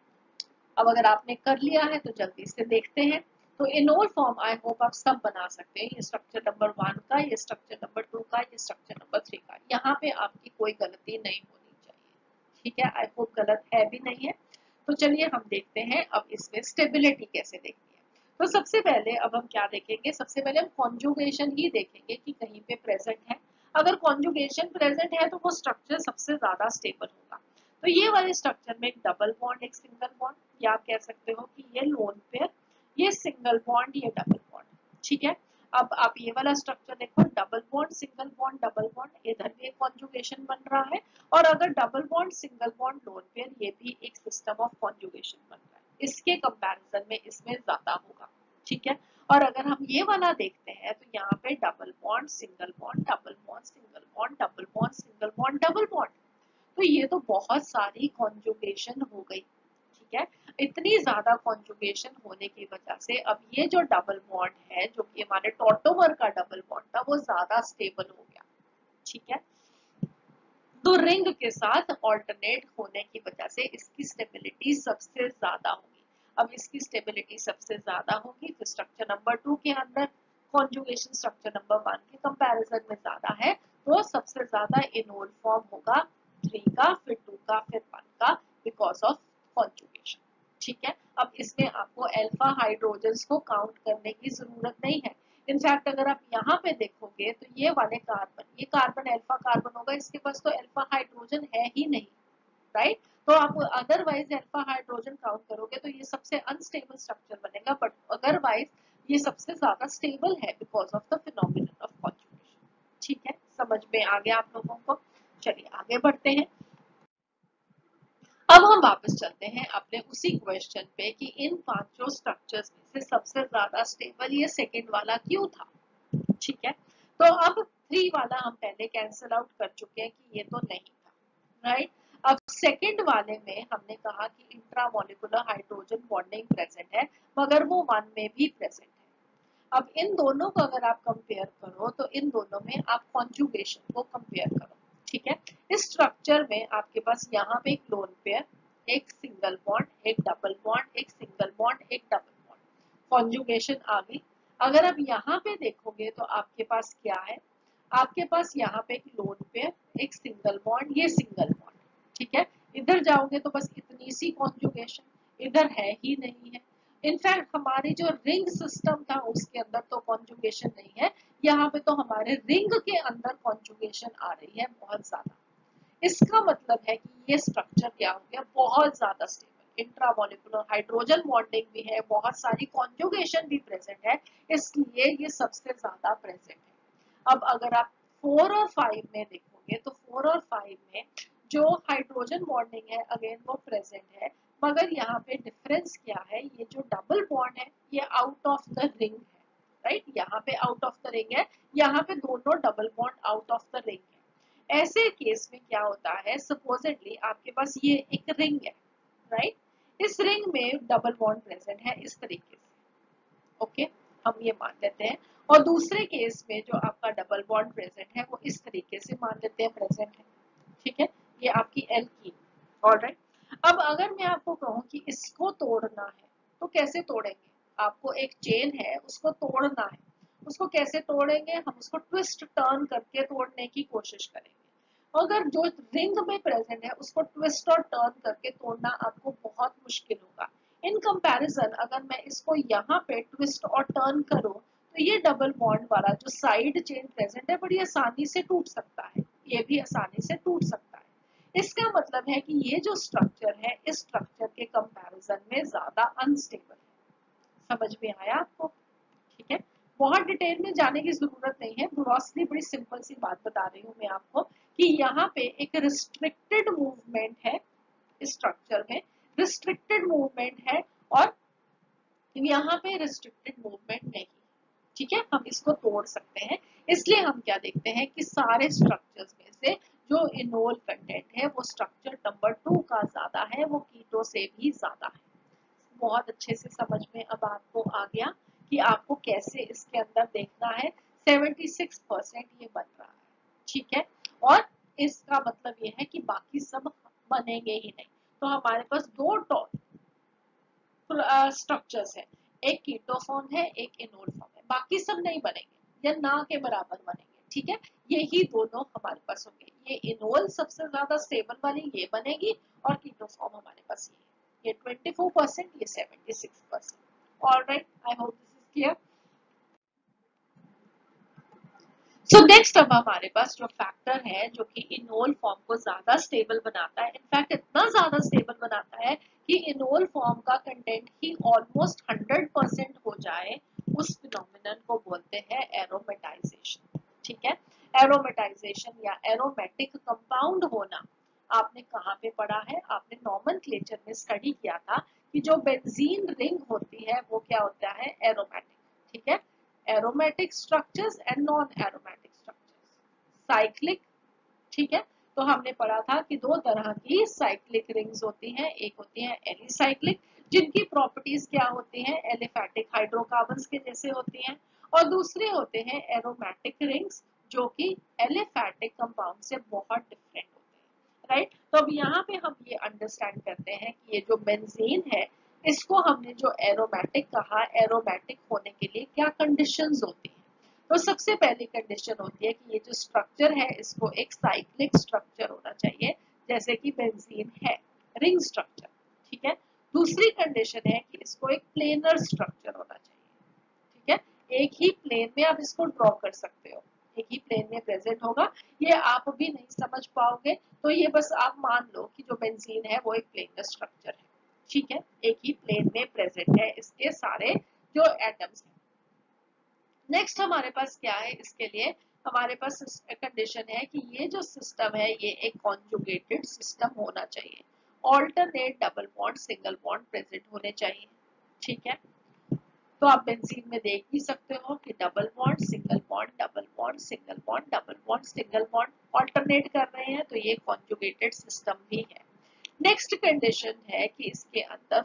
अब अगर आपने कर लिया है तो जल्दी से देखते हैं। तो इनोल फॉर्म आई होप आप सब बना सकते हैं, ये स्ट्रक्चर नंबर 1 का, ये स्ट्रक्चर नंबर 2 का, ये स्ट्रक्चर नंबर 3 का। यहाँ पे आपकी कोई गलती नहीं होनी चाहिए, ठीक है। आई होप गलत है भी नहीं है। तो चलिए हम देखते हैं अब इसमें स्टेबिलिटी कैसे देखनी है। तो सबसे पहले अब हम क्या देखेंगे, सबसे पहले हम कॉन्जुगेशन ही देखेंगे कि कहीं पे प्रेजेंट है। अगर कॉन्जुगेशन प्रेजेंट है तो वो स्ट्रक्चर सबसे ज्यादा स्टेबल होगा। तो ये वाले स्ट्रक्चर में एक डबल बॉन्ड, एक सिंगल बॉन्ड, या आप कह सकते हो कि ये लोन पेयर, ये सिंगल बॉन्ड, ये डबल बॉन्ड, ठीक है। अब आप ये वाला स्ट्रक्चर देखो, double bond single bond double bond, इधर भी एक कॉन्जुगेशन बन रहा है, और अगर double bond single bond lone pair, ये भी एक सिस्टम ऑफ कॉन्जुगेशन बन रहा है। इसके कंपैरिजन में इसमें ज्यादा होगा, ठीक है। और अगर हम ये वाला देखते हैं तो यहाँ पे double bond single bond double bond single bond double bond single bond double bond, तो ये तो बहुत सारी कॉन्जुगेशन हो गई, ठीक है। इतनी ज्यादा कॉन्जुगेशन होने की वजह से अब ये जो डबल बॉन्ड है, जो कि हमारे टॉटोमर का डबल बॉन्ड था, वो ज्यादा स्टेबल हो गया, ठीक है। तो रिंग के साथ ऑल्टरनेट होने की वजह से इसकी स्टेबिलिटी सबसे ज्यादा होगी। अब इसकी स्टेबिलिटी सबसे ज्यादा होगी तो स्ट्रक्चर नंबर 2 के अंदर कॉन्जुगेशन स्ट्रक्चर नंबर 1 के कंपैरिजन में ज्यादा है, तो सबसे ज्यादा इनोल फॉर्म होगा 3 का, फिर 2 का, फिर 1 का, बिकॉज ऑफ कॉन्जुगेशन, ठीक है। अब इसमें आपको अल्फा हाइड्रोजन्स को काउंट करने की जरूरत नहीं है। इनफैक्ट अगर आप यहाँ पे देखोगे तो ये वाले कार्बन, ये कार्बन अल्फा कार्बन होगा, इसके पास तो अल्फा हाइड्रोजन है ही नहीं, राइट। तो आप अदरवाइज अल्फा हाइड्रोजन काउंट करोगे तो ये सबसे अनस्टेबल स्ट्रक्चर बनेगा, बट अदरवाइज ये सबसे ज्यादा स्टेबल है because of the phenomenon of conjugation. ठीक है, समझ में आ गया आप लोगों को? चलिए आगे बढ़ते हैं। अब हम वापस चलते हैं अपने उसी क्वेश्चन पे कि इन पांचों स्ट्रक्चर्स में से सबसे ज्यादा स्टेबल ये सेकंड वाला क्यों था। ठीक है, तो अब 3 वाला हम पहले कैंसिल आउट कर चुके हैं कि ये तो नहीं था, राइट। अब सेकंड वाले में हमने कहा कि इंट्रामोलिकुलर हाइड्रोजन बॉन्डिंग प्रेजेंट है, मगर वो 1 में भी प्रेजेंट है। अब इन दोनों को अगर आप कंपेयर करो तो इन दोनों में आप कॉन्जुगेशन को कंपेयर करो। ठीक है, इस स्ट्रक्चर में आपके पास यहाँ पे एक लोन पेयर, एक सिंगल बॉन्ड, एक डबल बॉन्ड, एक सिंगल बॉन्ड, एक डबल बॉन्ड, कॉन्जुगेशन आ गई। अगर आप यहाँ पे देखोगे तो आपके पास क्या है, आपके पास यहाँ पे एक लोन पेयर, एक सिंगल बॉन्ड, ये सिंगल बॉन्ड। ठीक है, इधर जाओगे तो बस इतनी सी कॉन्जुगेशन, इधर है ही नहीं है। इनफैक्ट हमारी जो रिंग सिस्टम था उसके अंदर तो कॉन्जुगेशन नहीं है, यहाँ पे तो हमारे रिंग के अंदर कॉन्जुगेशन आ रही है बहुत ज्यादा। इसका मतलब है कि ये स्ट्रक्चर क्या हो गया, बहुत ज्यादा स्टेबल, इंट्रामोलिकुलर हाइड्रोजन बॉन्डिंग भी है, बहुत सारी कॉन्जुगेशन भी प्रेजेंट है, इसलिए ये सबसे ज्यादा प्रेजेंट है। अब अगर आप 4 और 5 में देखोगे तो 4 और 5 में जो हाइड्रोजन बॉन्डिंग है अगेन वो प्रेजेंट है, मगर यहाँ पे डिफरेंस क्या है, ये जो डबल बॉन्ड है ये आउट ऑफ द रिंग है, राइट। यहाँ पे आउट ऑफ द रिंग है, यहाँ पे दोनों double bond out of the ring है। ऐसे केस में क्या होता है, सपोजेटली आपके पास ये एक रिंग है, राइट, इस रिंग में डबल बॉन्ड प्रेजेंट है इस तरीके से, ओके, हम ये मान लेते हैं। और दूसरे केस में जो आपका डबल बॉन्ड प्रेजेंट है वो इस तरीके से मान लेते हैं प्रेजेंट है। ठीक है, ये आपकी एल्कीन। ऑलराइट, अब अगर मैं आपको कहूँ कि इसको तोड़ना है तो कैसे तोड़ेंगे, आपको एक चेन है उसको तोड़ना है, उसको कैसे तोड़ेंगे, हम उसको ट्विस्ट टर्न करके तोड़ने की कोशिश करेंगे। अगर जो रिंग में प्रेजेंट है उसको ट्विस्ट और टर्न करके तोड़ना आपको बहुत मुश्किल होगा। इन कंपैरिजन अगर मैं इसको यहाँ पे ट्विस्ट और टर्न करूँ तो ये डबल बॉन्ड वाला जो साइड चेन प्रेजेंट है बड़ी आसानी से टूट सकता है, ये भी आसानी से टूट सकता है। इसका मतलब है कि ये जो स्ट्रक्चर है इस स्ट्रक्चर के कंपैरिजन में ज्यादा अनस्टेबल है। समझ में आया आपको? ठीक है, बहुत डिटेल में जाने की जरूरत नहीं है, ग्रॉसली बड़ी सिंपल सी बात बता रही हूँ मैं आपको कि यहाँ पे एक रिस्ट्रिक्टेड मूवमेंट है, इस स्ट्रक्चर में रिस्ट्रिक्टेड मूवमेंट है और यहाँ पे रिस्ट्रिक्टेड मूवमेंट नहीं। ठीक है, हम इसको तोड़ सकते हैं, इसलिए हम क्या देखते हैं कि सारे स्ट्रक्चर्स में से जो इनोल कंटेंट है वो स्ट्रक्चर नंबर 2 का ज्यादा है, वो कीटो से भी ज्यादा है। बहुत अच्छे से समझ में अब आपको आ गया कि आपको कैसे इसके अंदर देखना है। 76% ये बन रहा है, ठीक है, और इसका मतलब ये है कि बाकी सब बनेंगे ही नहीं। तो हमारे पास दो स्ट्रक्चर्स है, एक कीटो फॉर्म है, एक इनोल फॉर्म है, बाकी सब नहीं बनेंगे या ना के बराबर बनेंगे। ठीक है, यही दोनों हमारे पास होंगे, ये इनोल सबसे ज्यादा स्टेबल वाली ये बनेगी और कीटो फॉर्म हमारे पास ये 24%, ये 76%। Alright, I hope this is clear. So next अब हमारे पास जो फैक्टर है जो कि इनोल फॉर्म को ज्यादा स्टेबल बनाता है, इनफैक्ट इतना ज्यादा स्टेबल बनाता है कि इनोल फॉर्म का कंटेंट ही ऑलमोस्ट 100% हो जाए, उस फिनोमिनन को बोलते हैं एरोमेटाइजेशन। ठीक है, एरोमेटाइजेशन या एरोमेटिक कंपाउंड होना आपने कहाँ पे पढ़ा है, आपने नॉमेनक्लेचर में स्टडी किया था कि जो बेंजीन रिंग होती है वो क्या होता है, एरोमेटिक। ठीक है, aromatic structures and non aromatic structures, cyclic. ठीक है, तो हमने पढ़ा था कि दो तरह की साइक्लिक रिंग्स होती हैं, एक होती है एलिसाइक्लिक जिनकी प्रॉपर्टीज क्या होती हैं, एलिफैटिक हाइड्रोकार्बन्स के जैसे होती हैं, और दूसरे होते हैं एरोमेटिक रिंग्स जो कि एलिफैटिक कंपाउंड से बहुत डिफरेंट होते हैं, राइट। तो अब यहाँ पे हम ये अंडरस्टैंड करते हैं कि ये जो बेंजीन है इसको हमने जो एरोमेटिक कहा, एरोमेटिक होने के लिए क्या कंडीशंस होती हैं। तो सबसे पहली कंडीशन होती है कि ये जो स्ट्रक्चर है इसको एक साइक्लिक स्ट्रक्चर होना चाहिए, जैसे कि बेंजीन है, रिंग स्ट्रक्चर। ठीक है, दूसरी कंडीशन है कि इसको एक प्लेनर स्ट्रक्चर होना चाहिए। ठीक है, एक ही प्लेन में आप इसको ड्रॉ कर सकते हो, एक ही प्लेन में प्रेजेंट होगा, ये आप भी नहीं समझ पाओगे तो ये बस आप मान लो कि जो बेंजीन है वो एक प्लेनर स्ट्रक्चर है। ठीक है, एक ही प्लेन में प्रेजेंट है इसके सारे जो एटम्स हैं। नेक्स्ट हमारे पास क्या है, इसके लिए हमारे पास कंडीशन है कि ये जो सिस्टम है ये एक कॉन्जुगेटेड सिस्टम होना चाहिए, alternate double bond single bond present होने चाहिए। ठीक है, तो आप बेंजीन में देख भी सकते हो कि double bond single bond double bond single bond double bond single bond alternate कर रहे हैं, तो ये कॉन्जुगेटेड सिस्टम भी है। नेक्स्ट कंडीशन है कि इसके अंदर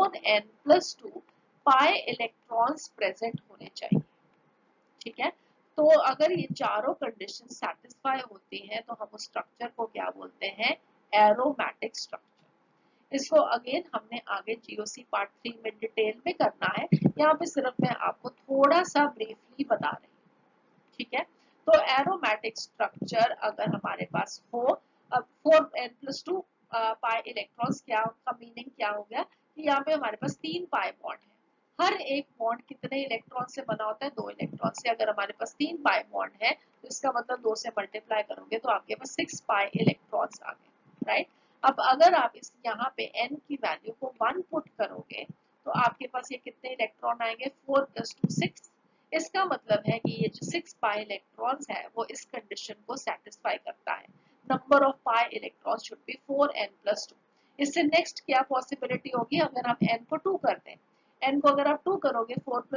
4n+2 पाई इलेक्ट्रॉन्स प्रेजेंट होने चाहिए। ठीक है, तो अगर ये चारों कंडीशन सेटिस्फाई होती हैं तो हम उस स्ट्रक्चर को क्या बोलते हैं, एरोमेटिक स्ट्रक्चर। इसको अगेन हमने आगे जीओसी पार्ट 3 में डिटेल में करना है, यहाँ पे सिर्फ मैं आपको थोड़ा सा ब्रीफली बता रही हूँ। ठीक है, तो एरोमेटिक स्ट्रक्चर अगर हमारे पास हो, अब 4n+2 पाई इलेक्ट्रॉन्स, क्या का मीनिंग क्या हो गया कि यहाँ पे हमारे पास 3 पाई बॉन्ड है। हर एक बॉन्ड कितने इलेक्ट्रॉन से बना होता है, 2 इलेक्ट्रॉन से। अगर हमारे पास 3 पाई बॉन्ड है तो इसका मतलब 2 से मल्टीप्लाई करोगे तो आपके पास 6 पाई इलेक्ट्रॉन्स आ गए, राइट। अब अगर आप इस यहाँ पे n की वैल्यू को 1 पुट करोगे तो आपके पास ये कितने इलेक्ट्रॉन आएंगे, 4+2 6। इसका मतलब है कि ये जो 6 पाई इलेक्ट्रॉन्स है वो इस कंडीशन को सेटिस्फाई करता है। Number of pi electrons should be 4n+2। इससे नेक्स्ट क्या पॉसिबिलिटी होगी, अगर हम n को 2 कर दें, n को अगर आप 2 करोगे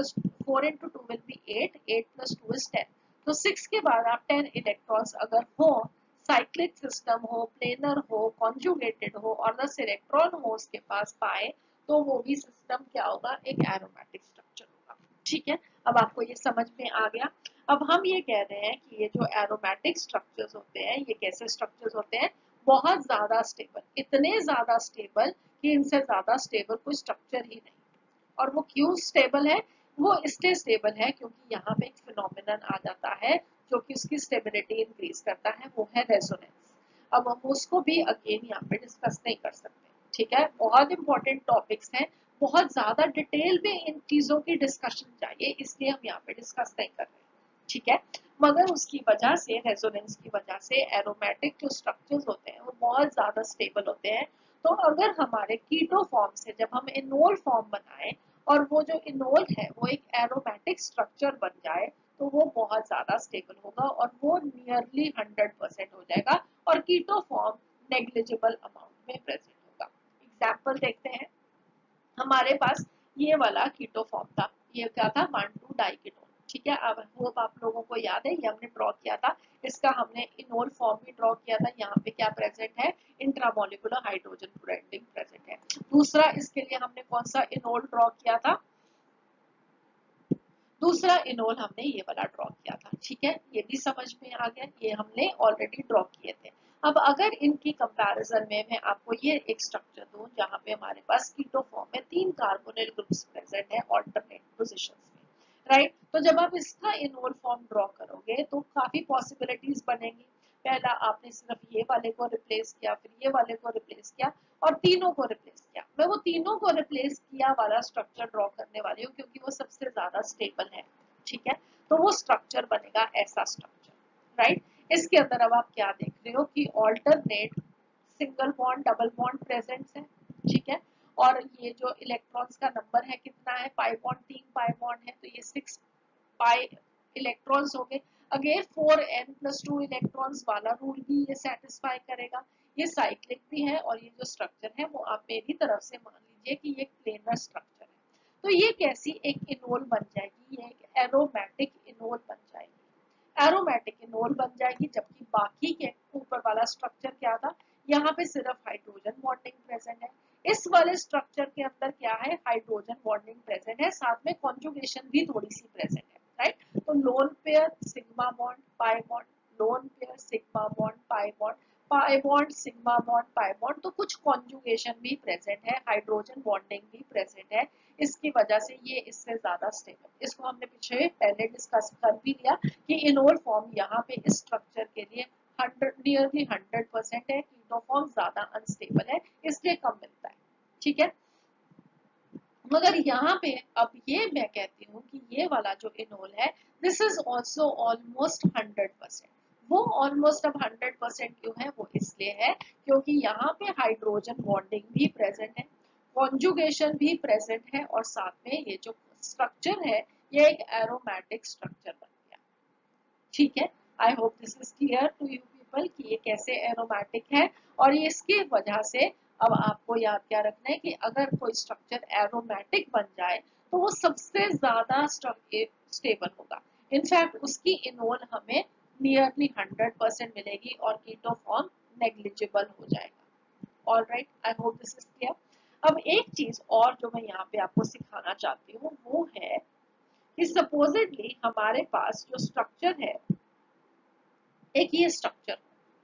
4 into 2 will be 8, 8 plus 2 is 10। तो 6 के बाद आप 10 इलेक्ट्रॉन्स अगर हो, साइक्लिक सिस्टम हो, प्लेनर हो, कॉन्जुगेटेड हो और 10 इलेक्ट्रॉन हो उसके पास पाए, तो वो भी सिस्टम क्या होगा, एक एरोमेटिक स्ट्रक्चर होगा। ठीक है, अब आपको ये समझ में आ गया। अब हम ये कह रहे हैं कि ये जो एरोमेटिक स्ट्रक्चर्स होते हैं ये कैसे स्ट्रक्चर्स होते हैं, बहुत ज्यादा स्टेबल, इतने ज्यादा स्टेबल कि इनसे ज्यादा स्टेबल कोई स्ट्रक्चर ही नहीं। और वो क्यों स्टेबल है, वो इसलिए स्टेबल है क्योंकि यहाँ पे एक फिनोमिनन आ जाता है जो कि उसकी स्टेबिलिटी इंक्रीज करता है, वो है रेजोनेंस। अब हम उसको भी अगेन यहाँ पे डिस्कस नहीं कर सकते। ठीक है, बहुत इंपॉर्टेंट टॉपिक्स हैं, बहुत ज्यादा डिटेल में इन चीजों की डिस्कशन चाहिए, इसलिए हम यहाँ पे डिस्कस नहीं कर रहे। ठीक है, मगर उसकी वजह से, रेजोनेंस की वजह से एरोमेटिक जो स्ट्रक्चर्स होते हैं वो बहुत ज्यादा स्टेबल होते हैं। तो अगर हमारे कीटो फॉर्म से जब हम इनोल फॉर्म बनाए और वो जो इनोल है वो एक एरोमेटिक स्ट्रक्चर बन जाए तो वो बहुत ज्यादा स्टेबल होगा और वो नियरली 100% हो जाएगा और कीटो फॉर्म नेग्लिजिबल अमाउंट में प्रेजेंट होगा। एग्जाम्पल देखते हैं, हमारे पास ये वाला कीटो फॉर्म था, ये क्या था, 1,2 डाइकीटोन। ठीक है, अब होप आप लोगों को याद है, ये हमने ड्रॉ किया था, इसका हमने इनोल फॉर्म भी ड्रॉ किया था। यहाँ पे क्या प्रेजेंट है, इंट्रामोलिकुलर हाइड्रोजन बॉन्डिंग प्रेजेंट है। दूसरा, इसके लिए हमने कौन सा इनोल ड्रॉ किया था, दूसरा इनोल हमने ये वाला ड्रॉ किया था। ठीक है, ये भी समझ में आ गया, ये हमने ऑलरेडी ड्रॉ किए थे। अब अगर इनकी कंपैरिजन में मैं आपको ये एक स्ट्रक्चर दूं जहां पे हमारे पास कीटो फॉर्म में 3 कार्बोनिल ग्रुप्स प्रेजेंट है ऑल्टरनेट पोजीशंस में, राइट। तो जब आप इसका इनोल फॉर्म ड्रॉ करोगे तो काफी पॉसिबिलिटीज बनेंगी। पहला आपने सिर्फ ये वाले को रिप्लेस किया, फिर ये वाले को रिप्लेस किया और तीनों को रिप्लेस किया। मैं वो तीनों को रिप्लेस किया वाला स्ट्रक्चर ड्रॉ करने वाली हूँ क्योंकि वो सबसे ज्यादा स्टेबल है। ठीक है, तो वो स्ट्रक्चर बनेगा ऐसा स्ट्रक्चर, राइट। इसके अंदर अब आप क्या देख रहे हो कि alternate single bond double bond present है। ठीक है, और ये जो इलेक्ट्रॉन्स का नंबर है कितना है, पाई बॉन्ड, 3 पाई बॉन्ड है तो ये 6 पाई इलेक्ट्रॉन्स हो गए। अगेन 4n+2 इलेक्ट्रॉन्स वाला रूल भी ये सेटिस्फाई करेगा। ये साइक्लिक भी है और ये जो स्ट्रक्चर है वो आप मेरी तरफ से मान लीजिए कि ये प्लेनर स्ट्रक्चर है। तो ये कैसी एक इनोल बन जाएगी, ये एक एरोमेटिक इनोल बन जाएगी। एरोमेटिक इनोल बन जाएगी, जबकि बाकी के ऊपर वाला स्ट्रक्चर क्या था, यहाँ पे सिर्फ हाइड्रोजन बॉन्डिंग प्रेजेंट है। इस वाले स्ट्रक्चर के अंदर क्या है, हाइड्रोजन बॉन्डिंग प्रेजेंट है, साथ में कॉन्जुगेशन भी थोड़ी सी प्रेजेंट है, राइट। तो lone pair sigma bond pi bond, lone pair sigma bond pi bond sigma bond pi bond, तो कुछ कॉन्जुगेशन भी प्रेजेंट है, हाइड्रोजन बॉन्डिंग भी प्रेजेंट है। इसकी वजह से ये इससे ज्यादा स्टेबल, इसको हमने पीछे पहले डिस्कस कर भी लिया कि इनोल फॉर्म यहाँ पे इस स्ट्रक्चर के लिए 100% है, कीटो फॉर्म ज्यादा अनस्टेबल है इसलिए कम मिलता है। ठीक है, मगर यहाँ पे अब ये मैं कहती हूँ कि ये वाला जो इनोल है दिस इज ऑल्सो ऑलमोस्ट 100%। वो ऑलमोस्ट अब 100% क्यों है, वो इसलिए है क्योंकि यहाँ पे हाइड्रोजन बॉन्डिंग भी प्रेजेंट है, कॉन्जुगेशन भी प्रेजेंट है और साथ में ये जो स्ट्रक्चर है ये एक एरोमेटिक स्ट्रक्चर बन गया। ठीक है, I hope this is clear to you people कि ये कैसे एरोमेटिक है। और ये इसकी वजह से अब आपको याद क्या रखना है कि अगर कोई स्ट्रक्चर एरोमेटिक बन जाए तो वो सबसे ज्यादा स्टेबल होगा। इनफैक्ट उसकी इनोल हमें नियरली 100% मिलेगी और कीटो फॉर्म नेग्लिजिबल हो जाएगा। All right, I hope this is clear. अब एक चीज और जो मैं यहाँ पे आपको सिखाना चाहती हूँ वो है कि सपोजिटली हमारे पास जो स्ट्रक्चर है, एक ये स्ट्रक्चर,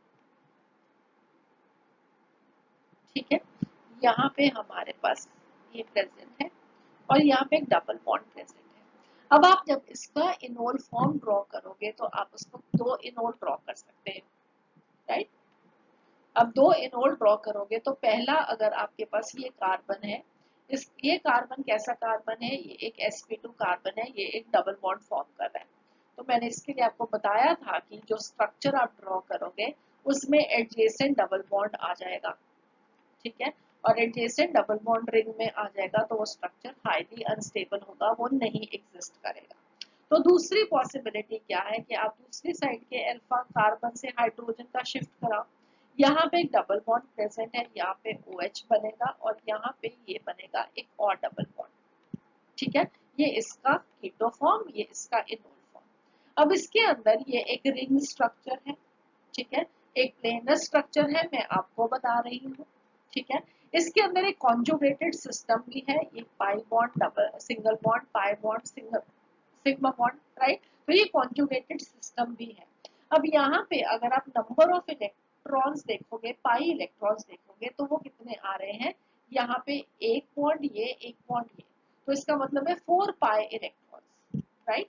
ठीक है, यहाँ पे हमारे पास ये प्रेजेंट है और यहाँ पे एक डबल बॉन्ड प्रेजेंट है। अब आप जब इसका इनोल फॉर्म ड्रॉ करोगे तो आप उसको दो इनोल ड्रॉ कर सकते हैं, राइट। अब दो इनोल ड्रॉ करोगे तो पहला अगर आपके पास ये कार्बन है, ये कार्बन कैसा कार्बन है, ये एक sp2 कार्बन है, ये एक डबल बॉन्ड फॉर्म कर रहा है। तो मैंने इसके लिए आपको बताया था कि जो स्ट्रक्चर आप ड्रॉ करोगे उसमें एडजेसेंट डबल बॉन्ड आ जाएगा, ठीक है, और एडजेसेंट डबल बॉन्ड रिंग में आ जाएगा तो वो स्ट्रक्चर हाईली अनस्टेबल होगा, वो नहीं एग्जिस्ट करेगा। तो दूसरी पॉसिबिलिटी क्या है कि आप दूसरी साइड के अल्फा कार्बन से हाइड्रोजन का शिफ्ट कराओ, यहाँ पे एक डबल बॉन्ड प्रेजेंट है, यहाँ पे OH बनेगा और यहाँ पे ये बनेगा एक और डबल बॉन्ड, ठीक है, ये इसका कीटो फॉर्म, ये इसका इनोल फॉर्म। अब इसके अंदर ये एक रिंग स्ट्रक्चर है, ठीक है, एक प्लेनर स्ट्रक्चर है, मैं आपको बता रही हूँ, ठीक है। इसके अंदर एक कॉन्जुगेटेड सिस्टम भी है, ये pi bond double single bond pi bond single sigma bond, right. तो ये कॉन्जुगेटेड सिस्टम भी है। अब यहाँ पे अगर आप नंबर ऑफ इलेक्ट्रॉन्स देखोगे, पाई इलेक्ट्रॉन्स देखोगे तो वो कितने आ रहे हैं, यहाँ पे एक बॉन्ड ये, एक बॉन्ड ये, तो इसका मतलब है 4 पाई इलेक्ट्रॉन्स, राइट।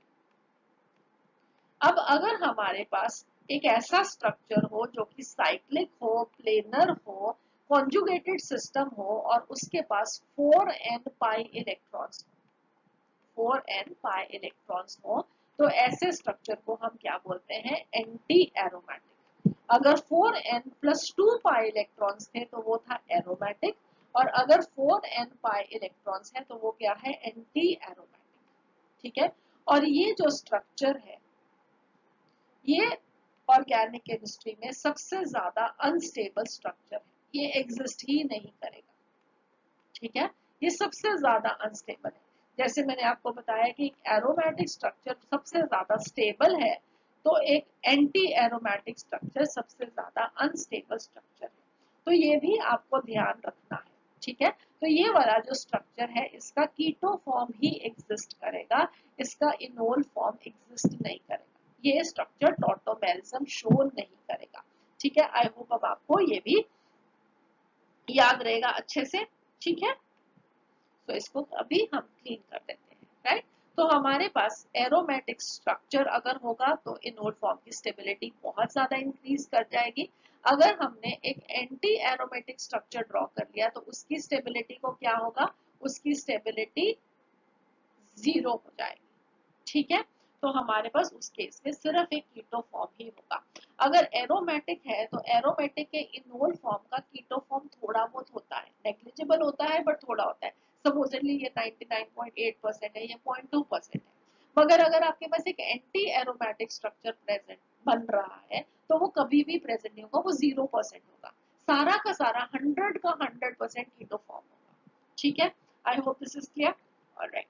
अब अगर हमारे पास एक ऐसा स्ट्रक्चर हो जो कि साइक्लिक हो, प्लेनर हो, कॉन्जुगेटेड सिस्टम हो और उसके पास 4n pi electrons, 4n pi electrons हो, तो ऐसे स्ट्रक्चर को हम क्या बोलते हैं, एंटी एरोमेटिक। अगर 4n प्लस 2 पाई इलेक्ट्रॉन्स थे तो वो था एरोमेटिक, और अगर 4n पाई इलेक्ट्रॉन्स है तो वो क्या है, एंटी एरोमेटिक, ठीक है। और ये जो स्ट्रक्चर है ये ऑर्गेनिक केमिस्ट्री में सबसे ज्यादा अनस्टेबल स्ट्रक्चर है, ये एग्जिस्ट ही नहीं करेगा, ठीक है, ये सबसे ज्यादा अनस्टेबल है। जैसे मैंने आपको बताया कि एक एरोमेटिक स्ट्रक्चर सबसे ज्यादा स्टेबल है, तो एक एंटी एरोमेटिक स्ट्रक्चर सबसे ज्यादा अनस्टेबल स्ट्रक्चर है। तो ये भी आपको ध्यान रखना है, ठीक है। तो ये वाला जो स्ट्रक्चर है इसका कीटो फॉर्म ही एग्जिस्ट करेगा, इसका इनोल फॉर्म एग्जिस्ट नहीं करेगा, ये स्ट्रक्चर टॉटोमेरिज्म शो नहीं करेगा, ठीक है। आई होप अब आपको ये भी याद रहेगा अच्छे से, ठीक है। तो इसको अभी हम क्लीन कर देते हैं, राइट। तो हमारे पास एरोमेटिक स्ट्रक्चर अगर होगा तो इनोल फॉर्म की स्टेबिलिटी बहुत ज्यादा इंक्रीज कर जाएगी। अगर हमने एक एंटी एरोमेटिक स्ट्रक्चर ड्रॉ कर लिया तो उसकी स्टेबिलिटी को क्या होगा, उसकी स्टेबिलिटी 0 हो जाएगी, ठीक है। तो हमारे पास उस केस में सिर्फ एक कीटो फॉर्म ही होगा। अगर एरोमेटिक है तो एरोमेटिक के इनोल फॉर्म का कीटो फॉर्म थोड़ा बहुत होता है, नेग्लिजिबल होता है बट थोड़ा होता है। सपोजली ये 99.8% है, ये 0.2% है। मगर अगर आपके पास एक एंटी एरोमेटिक स्ट्रक्चर प्रेजेंट बन रहा है तो वो कभी भी प्रेजेंट नहीं होगा, वो 0% होगा, सारा का सारा 100 का 100% कीटो फॉर्म होगा, ठीक है। I hope this is clear. Alright,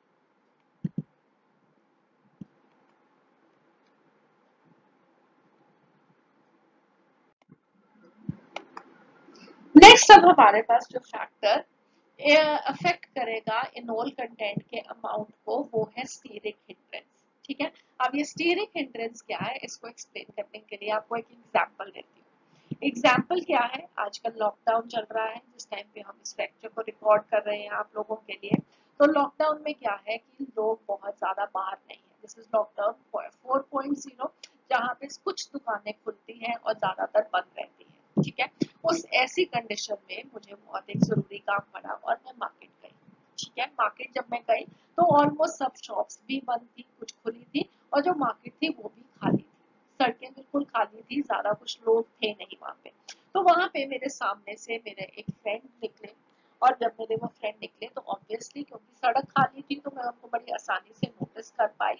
next अब हमारे पास जो फैक्टर अफेक्ट करेगा इनोल कंटेंट के अमाउंट को वो है स्टीरिक हिंड्रेंस, ठीक है। अब ये स्टीरिक हिंड्रेंस क्या है, इसको एक्सप्लेन करने के लिए आपको एक एग्जांपल देती हूँ। एग्जाम्पल क्या है, आजकल लॉकडाउन चल रहा है, जिस टाइम पे हम इस लेक्चर को रिकॉर्ड कर रहे हैं आप लोगों के लिए, तो लॉकडाउन में क्या है कि लोग बहुत ज्यादा बाहर नहीं है, दिस इज लॉकडाउन 4.0, जहाँ पे कुछ दुकानें खुलती हैं और ज्यादातर बंद रहती है, ठीक है। उस ऐसी कंडीशन में मुझे बहुत एक जरूरी काम पड़ा और मैं मार्केट गई, ठीक है। मार्केट जब मैं गई तो ऑलमोस्ट सब शॉप्स भी बंद थी, कुछ खुली थी, और जो मार्केट थी वो भी खाली थी, सड़कें बिल्कुल खाली थी, ज्यादा कुछ लोग थे नहीं वहां पे। तो वहां पे मेरे सामने से मेरे एक फ्रेंड निकले, और जब मेरे वो फ्रेंड निकले तो ऑब्वियसली क्योंकि सड़क खाली थी तो मैं उनको बड़ी आसानी से नोटिस कर पाई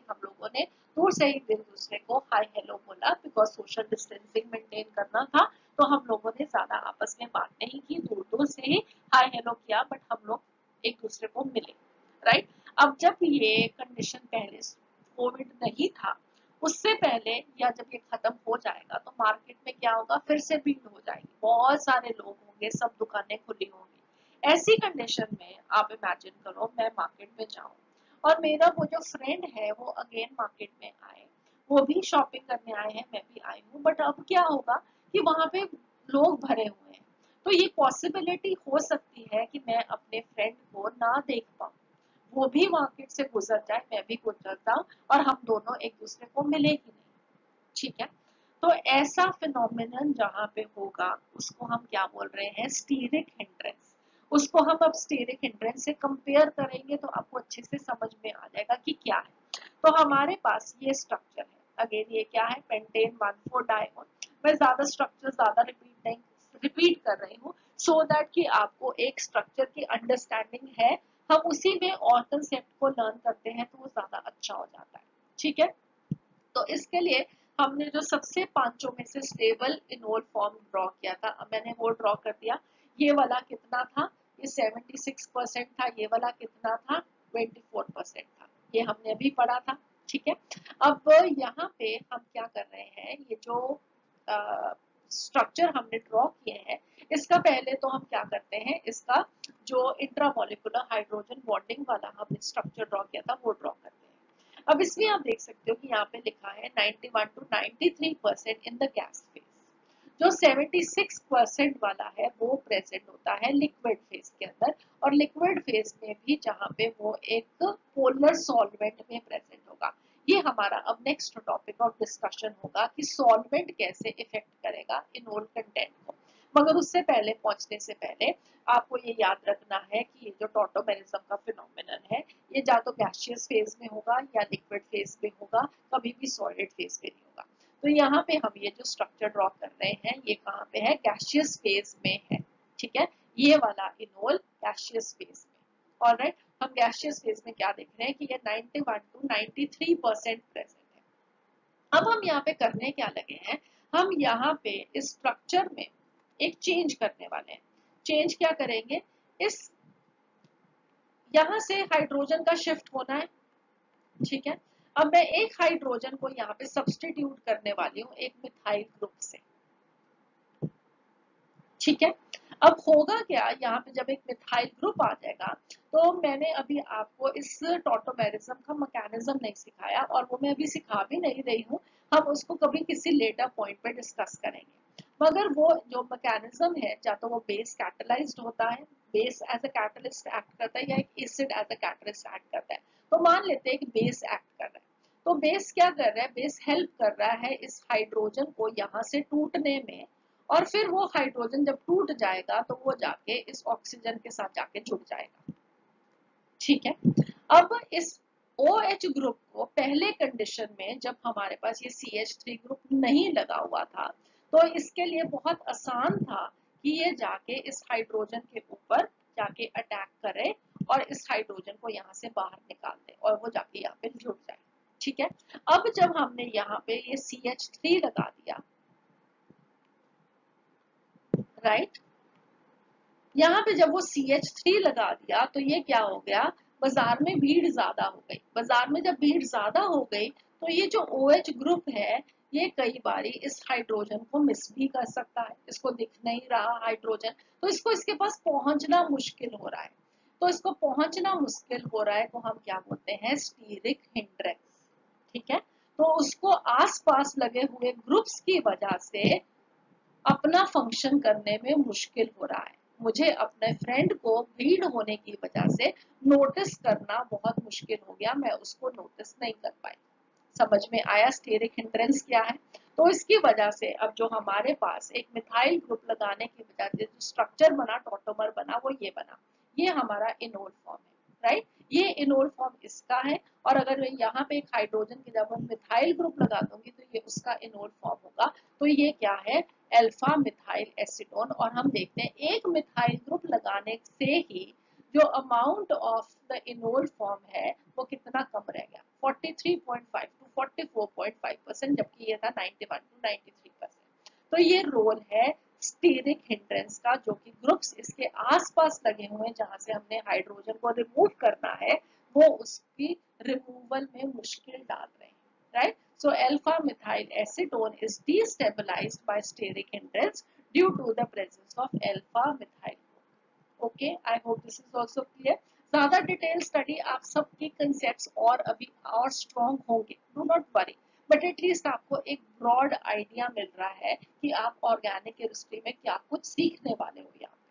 दूर से ही एक दूसरे को हाय हेलो बोला, बिकॉज सोशल डिस्टेंसिंग मेंटेन करना था, तो हम लोगों ने ज्यादा आपस में बात नहीं की, दूर दूर से ही हाय हेलो किया, बट हम लोग एक दूसरे को मिले, राइट। अब जब ये कंडीशन पहले कोविड नहीं था, उससे पहले या जब ये खत्म हो जाएगा तो मार्केट में क्या होगा, फिर से भीड़ हो जाएगी, बहुत सारे लोग होंगे, सब दुकानें खुली होंगी। ऐसी कंडीशन में आप इमेजिन करो मैं मार्केट में जाऊं और मेरा वो जो फ्रेंड है वो अगेन मार्केट में आए, वो भी शॉपिंग करने आए हैं, मैं भी आई हूँ, बट अब क्या होगा कि वहां पे लोग भरे हुए हैं, तो ये पॉसिबिलिटी हो सकती है कि मैं अपने फ्रेंड को ना देख पाऊँ, वो भी मार्केट से गुजर जाए, मैं भी गुजर जाऊं, और हम दोनों एक दूसरे को मिले ही नहीं, ठीक है। तो ऐसा फिनोमिनन जहां पे होगा उसको हम क्या बोल रहे हैं, स्टीरिक हिंड्रेंस। उसको हम अब स्टीरिक हिंड्रेंस से कंपेयर करेंगे तो आपको अच्छे से समझ में आ जाएगा कि क्या है। तो हमारे पास ये स्ट्रक्चर है, अगेन ये क्या है, पेंटेन 1,4 डायमोन। मैं ज्यादा स्ट्रक्चर ज्यादा रिपीट कर रही हूँ, सो दैट कि आपको एक स्ट्रक्चर की अंडरस्टैंडिंग है, हम उसी में और कंसेप्ट को लर्न करते हैं तो वो ज्यादा अच्छा हो जाता है, ठीक है। तो इसके लिए हमने जो सबसे पांचों में से स्टेबल इनोल फॉर्म ड्रॉ किया था, अब मैंने वो ड्रॉ कर दिया। ये वाला कितना था, ये 76% था, ये वाला कितना था, 24% था, ये हमने अभी पढ़ा था, ठीक है। अब यहाँ पे हम क्या कर रहे हैं, ये जो स्ट्रक्चर हमने ड्रॉ किए हैं, इसका पहले तो हम क्या करते हैं, इसका जो इंट्रामोलिकुलर हाइड्रोजन बॉन्डिंग वाला हमने स्ट्रक्चर ड्रॉ किया था वो ड्रॉ करते हैं। अब इसमें आप देख सकते हो कि यहाँ पे लिखा है 91 to 93% in the gas phase, जो 76% वाला है वो प्रेजेंट होता है लिक्विड फेज के अंदर, और लिक्विड फेज में भी जहाँ पे वो एक पोलर सॉल्वेंट में प्रेजेंट होगा। ये हमारा अब नेक्स्ट टॉपिक ऑफ डिस्कशन होगा कि सॉल्वेंट कैसे इफेक्ट करेगा इनोल कंटेंट को। मगर उससे पहले पहुंचने से पहले आपको ये याद रखना है कि ये जो टॉटोमेरिज्म का फिनोमिनन है, ये या तो गैसियस फेज में होगा या लिक्विड फेज में होगा, कभी भी सॉलिड फेज में नहीं होगा। तो यहाँ पे हम ये जो स्ट्रक्चर ड्रॉ कर रहे हैं, ये कहाँ पे है, गैसियस फेज में है, ठीक है। ये वाला इनोल गैसियस फेज में, ऑलराइट। हम गैसियस फेज में क्या देख रहे हैं कि ये 91 to 93% प्रेजेंट है। अब हम यहाँ पे करने क्या लगे हैं, हम यहाँ पे इस स्ट्रक्चर में एक चेंज करने वाले हैं। चेंज क्या करेंगे, इस यहाँ से हाइड्रोजन का शिफ्ट होना है, ठीक है। अब मैं एक हाइड्रोजन को यहाँ पे सब्स्टिट्यूट करने वाली हूँ एक मिथाइल ग्रुप से, ठीक है। अब होगा क्या, यहाँ पे जब एक मिथाइल ग्रुप आ जाएगा, तो मैंने अभी आपको इस टॉटोमेरिज्म का मैकेनिज्म नहीं सिखाया, और वो मैं अभी सिखा भी नहीं रही हूँ, हम उसको कभी किसी लेटर पॉइंट पे डिस्कस करेंगे। मगर वो जो मैकेनिज्म है, या तो वो बेस कैटलाइज्ड होता है, base as a catalyst act करता है, या एक acid as a catalyst act करता है। तो मान लेते हैं कि बेस एक्ट कर रहा है, तो बेस क्या कर रहा है, बेस हेल्प कर रहा है इस हाइड्रोजन को यहाँ से टूटने में, और फिर वो हाइड्रोजन जब टूट जाएगा तो वो जाके इस ऑक्सीजन के साथ जाके जुड़ जाएगा, ठीक है। अब इस OH ग्रुप को पहले कंडीशन में जब हमारे पास ये CH3 ग्रुप नहीं लगा हुआ था, तो इसके लिए बहुत आसान था कि ये जाके इस हाइड्रोजन के ऊपर जाके अटैक करे और इस हाइड्रोजन को यहाँ से बाहर निकाल दे और वो जाके यहाँ पे जुड़ जाए, ठीक है। अब जब हमने यहाँ पे ये CH3 लगा दिया, राइट, यहाँ पे जब वो CH3 लगा दिया तो ये क्या हो गया, बाजार में भीड़ ज्यादा हो गई। बाजार में जब भीड़ ज्यादा हो गई तो ये जो OH ग्रुप है, ये कई बारी इस हाइड्रोजन को मिस भी कर सकता है, इसको दिख नहीं रहा हाइड्रोजन, तो इसको इसके पास पहुंचना मुश्किल हो रहा है। तो इसको पहुंचना मुश्किल हो रहा है तो हम क्या बोलते हैं, स्टीरिक हिंड्रेंस, ठीक है। तो उसको आसपास लगे हुए ग्रुप्स की वजह से अपना फंक्शन करने में मुश्किल हो रहा है, मुझे अपने फ्रेंड को भीड़ होने की वजह से नोटिस करना बहुत मुश्किल हो गया, मैं उसको नोटिस नहीं कर पाई। समझ में आया स्टेरिक हिंड्रेंस क्या है। तो इसकी वजह से अब जो हमारे पास एक मिथाइल ग्रुप लगाने की वजह से जो स्ट्रक्चर बना, टॉटोमर बना, वो ये बना, ये हमारा इनोल फॉर्म है, राइट। ये इनोल फॉर्म इसका है, और अगर मैं यहाँ पे एक हाइड्रोजन की जब मैं मिथाइल ग्रुप लगा दूंगी तो ये उसका इनोल फॉर्म होगा। तो ये क्या है, अल्फा मिथाइल एसीटोन। और हम देखते हैं एक मिथाइल ग्रुप लगाने से ही जो amount of the enol form है वो कितना कम रह गया, 43.5 to 44.5%, जबकि ये था 91 to 93%। तो ये रोल है स्टीरिक हिंड्रेंस का, जो कि ग्रुप्स इसके आसपास लगे हुए हैं जहां से हमने हाइड्रोजन को रिमूव करना है, वो उसकी रिमूवल में मुश्किल डाल रहे हैं, right. So alpha methyl acetone is destabilized by steric hindrance due to the presence of alpha methyl group। Okay, I hope this is also clear। ज्यादा डिटेल स्टडी आप सबके कंसेप्ट्स और अभी और स्ट्रॉन्ग होंगे, do not worry, but at least आपको एक broad idea मिल रहा है कि आप ऑर्गेनिक केमिस्ट्री में क्या कुछ सीखने वाले हो यहाँ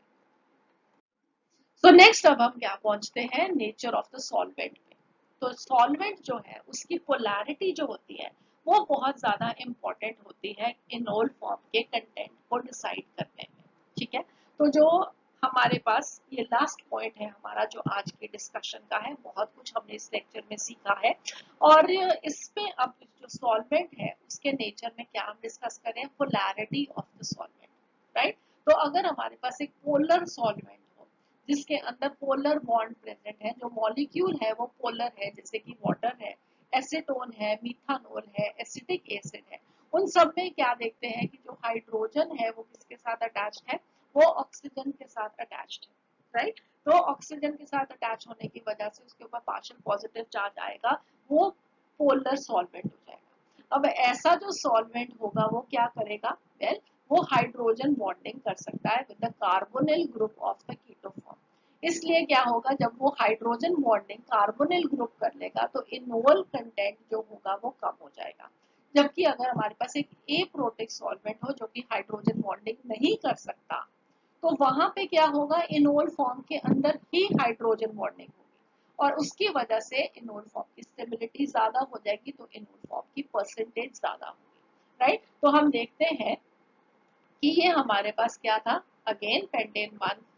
पे। सो नेक्स्ट अब हम क्या पहुंचते हैं, नेचर ऑफ द सॉल्वेंट में। तो सॉल्वेंट जो है उसकी पोलैरिटी जो होती है वो बहुत ज्यादा इंपॉर्टेंट होती है इनोल फॉर्म के कंटेंट को डिसाइड करने में, ठीक है। तो जो हमारे पास ये लास्ट पॉइंट है हमारा जो आज के डिस्कशन का है, बहुत कुछ हमने इस लेक्चर में सीखा है, और इसमें अब जो सॉल्वेंट है उसके नेचर में क्या हम डिस्कस करें, polarity of the solvent, right. तो अगर हमारे पास एक पोलर सॉल्वेंट जिसके अंदर पोलर बॉन्ड प्रेजेंट है, जो मॉलिक्यूल है वो पोलर है, जैसे कि वाटर है, एसीटोन है, मीथानॉल है, एसिटिक एसिड है, उन सब में क्या देखते हैं कि जो हाइड्रोजन है वो किसके साथ अटैच्ड है, वो ऑक्सीजन के साथ अटैच्ड है, राइट। तो ऑक्सीजन के साथ अटैच होने की वजह से उसके ऊपर पार्शियल पॉजिटिव चार्ज आएगा, वो पोलर सॉल्वेंट हो जाएगा। अब ऐसा जो सॉल्वेंट होगा वो क्या करेगा, वेल वो हाइड्रोजन बॉन्डिंग कर सकता है with the carbonyl group of the keto form. इसलिए क्या होगा, जब वो हाइड्रोजन बॉन्डिंग कार्बोनिल ग्रुप कर लेगा तो इनोल कंटेंट जो होगा वो कम हो जाएगा। जबकि अगर हमारे पास एक एप्रोटिक सॉल्वेंट हो जो कि हाइड्रोजन बॉन्डिंग नहीं कर सकता, तो वहां पे क्या होगा, इनोल फॉर्म के अंदर ही हाइड्रोजन बॉन्डिंग होगी और उसकी वजह से इनोल फॉर्म की स्टेबिलिटी ज्यादा हो जाएगी, तो इनोल फॉर्म की परसेंटेज ज्यादा होगी, राइट। तो हम देखते हैं कि ये हमारे पास क्या था, अगेन पेंटेन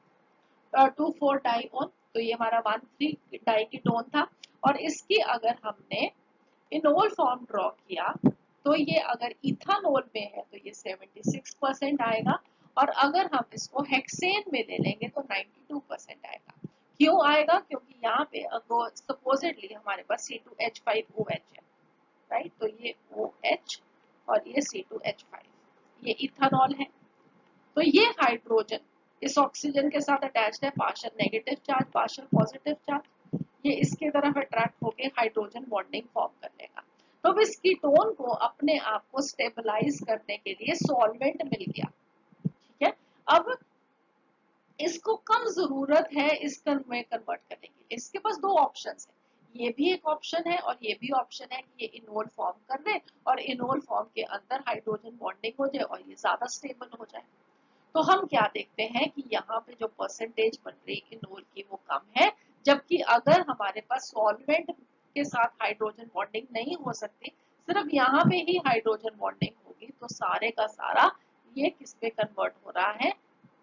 1,2,4 डाइओन, तो ये हमारा 1,3 डाइकीटोन था, और इसकी अगर हमने इनोल फॉर्म ड्रॉ किया तो ये अगर इथानोल में है तो ये 76% आएगा, और अगर हम इसको हेक्सेन में ले लेंगे तो 92% आएगा। क्यों आएगा, क्योंकि यहाँ पे सपोजिटली हमारे पास C2H5OH है, राइट। तो ये OH और ये C2H5, ये इथानॉल है। तो ये हाइड्रोजन इस ऑक्सीजन के साथ अटैच्ड है, partial negative charge partial positive charge, ये इसके तरफ अट्रैक्ट होके हाइड्रोजन बॉन्डिंग फॉर्म कर लेगा। तो इस कीटोन को अपने आप को स्टेबलाइज करने के लिए सॉल्वेंट मिल गया, ठीक है। अब इसको कम जरूरत है इस में कन्वर्ट करने के लिए, इसके पास दो ऑप्शन है, ये भी एक ऑप्शन है और ये भी ऑप्शन है कि ये इनोल फॉर्म कर दे और इनोल फॉर्म के अंदर हाइड्रोजन बॉन्डिंग हो जाए और ये ज्यादा स्टेबल हो जाए। तो हम क्या देखते हैं कि यहाँ पे जो परसेंटेज बन रही इनोल की वो कम है, जबकि अगर हमारे पास सॉल्वेंट के साथ हाइड्रोजन बॉन्डिंग नहीं हो सकती, सिर्फ यहाँ पे ही हाइड्रोजन बॉन्डिंग होगी, तो सारे का सारा ये किस पे कन्वर्ट हो रहा है,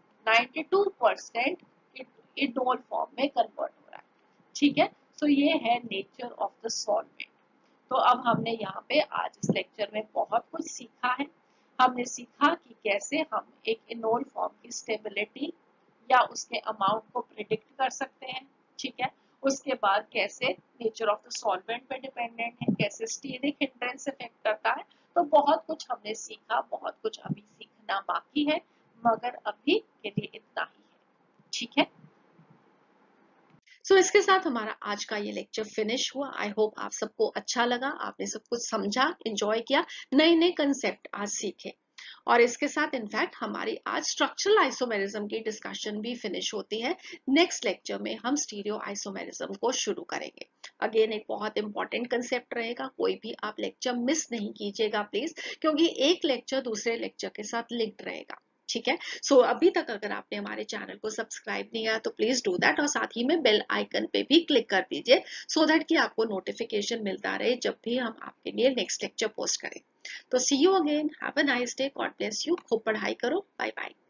92% इनोल फॉर्म में कन्वर्ट हो रहा है, ठीक है। सो ये है नेचर ऑफ द सॉल्वेंट। तो अब हमने यहाँ पे आज इस लेक्चर में बहुत कुछ सीखा है। हमने सीखा कि कैसे हम एक इनोल फॉर्म की स्टेबिलिटी या उसके अमाउंट को प्रिडिक्ट कर सकते हैं, ठीक है। उसके बाद कैसे नेचर ऑफ द सॉल्वेंट पे डिपेंडेंट है, कैसे स्टीरिक हिंड्रेंस इफेक्ट करता है। तो बहुत कुछ हमने सीखा, बहुत कुछ अभी सीखना बाकी है, मगर अभी के लिए इतना ही है, ठीक है। इसके साथ हमारा आज का ये लेक्चर फिनिश हुआ। आई होप आप सबको अच्छा लगा, आपने सब कुछ समझा, एंजॉय किया, नए नए कंसेप्ट आज सीखे। और इसके साथ इनफैक्ट हमारी आज स्ट्रक्चरल आइसोमेरिज्म की डिस्कशन भी फिनिश होती है। नेक्स्ट लेक्चर में हम स्टीरियो आइसोमेरिज्म को शुरू करेंगे। अगेन एक बहुत इंपॉर्टेंट कंसेप्ट रहेगा, कोई भी आप लेक्चर मिस नहीं कीजिएगा प्लीज, क्योंकि एक लेक्चर दूसरे लेक्चर के साथ लिंक्ड रहेगा, ठीक है। अभी तक अगर आपने हमारे चैनल को सब्सक्राइब नहीं किया तो प्लीज डू दैट, और साथ ही में बेल आइकन पे भी क्लिक कर दीजिए, सो दैट कि आपको नोटिफिकेशन मिलता रहे जब भी हम आपके लिए नेक्स्ट लेक्चर पोस्ट करें। See you again, have a nice day, God bless you, खूब पढ़ाई करो, बाय बाय।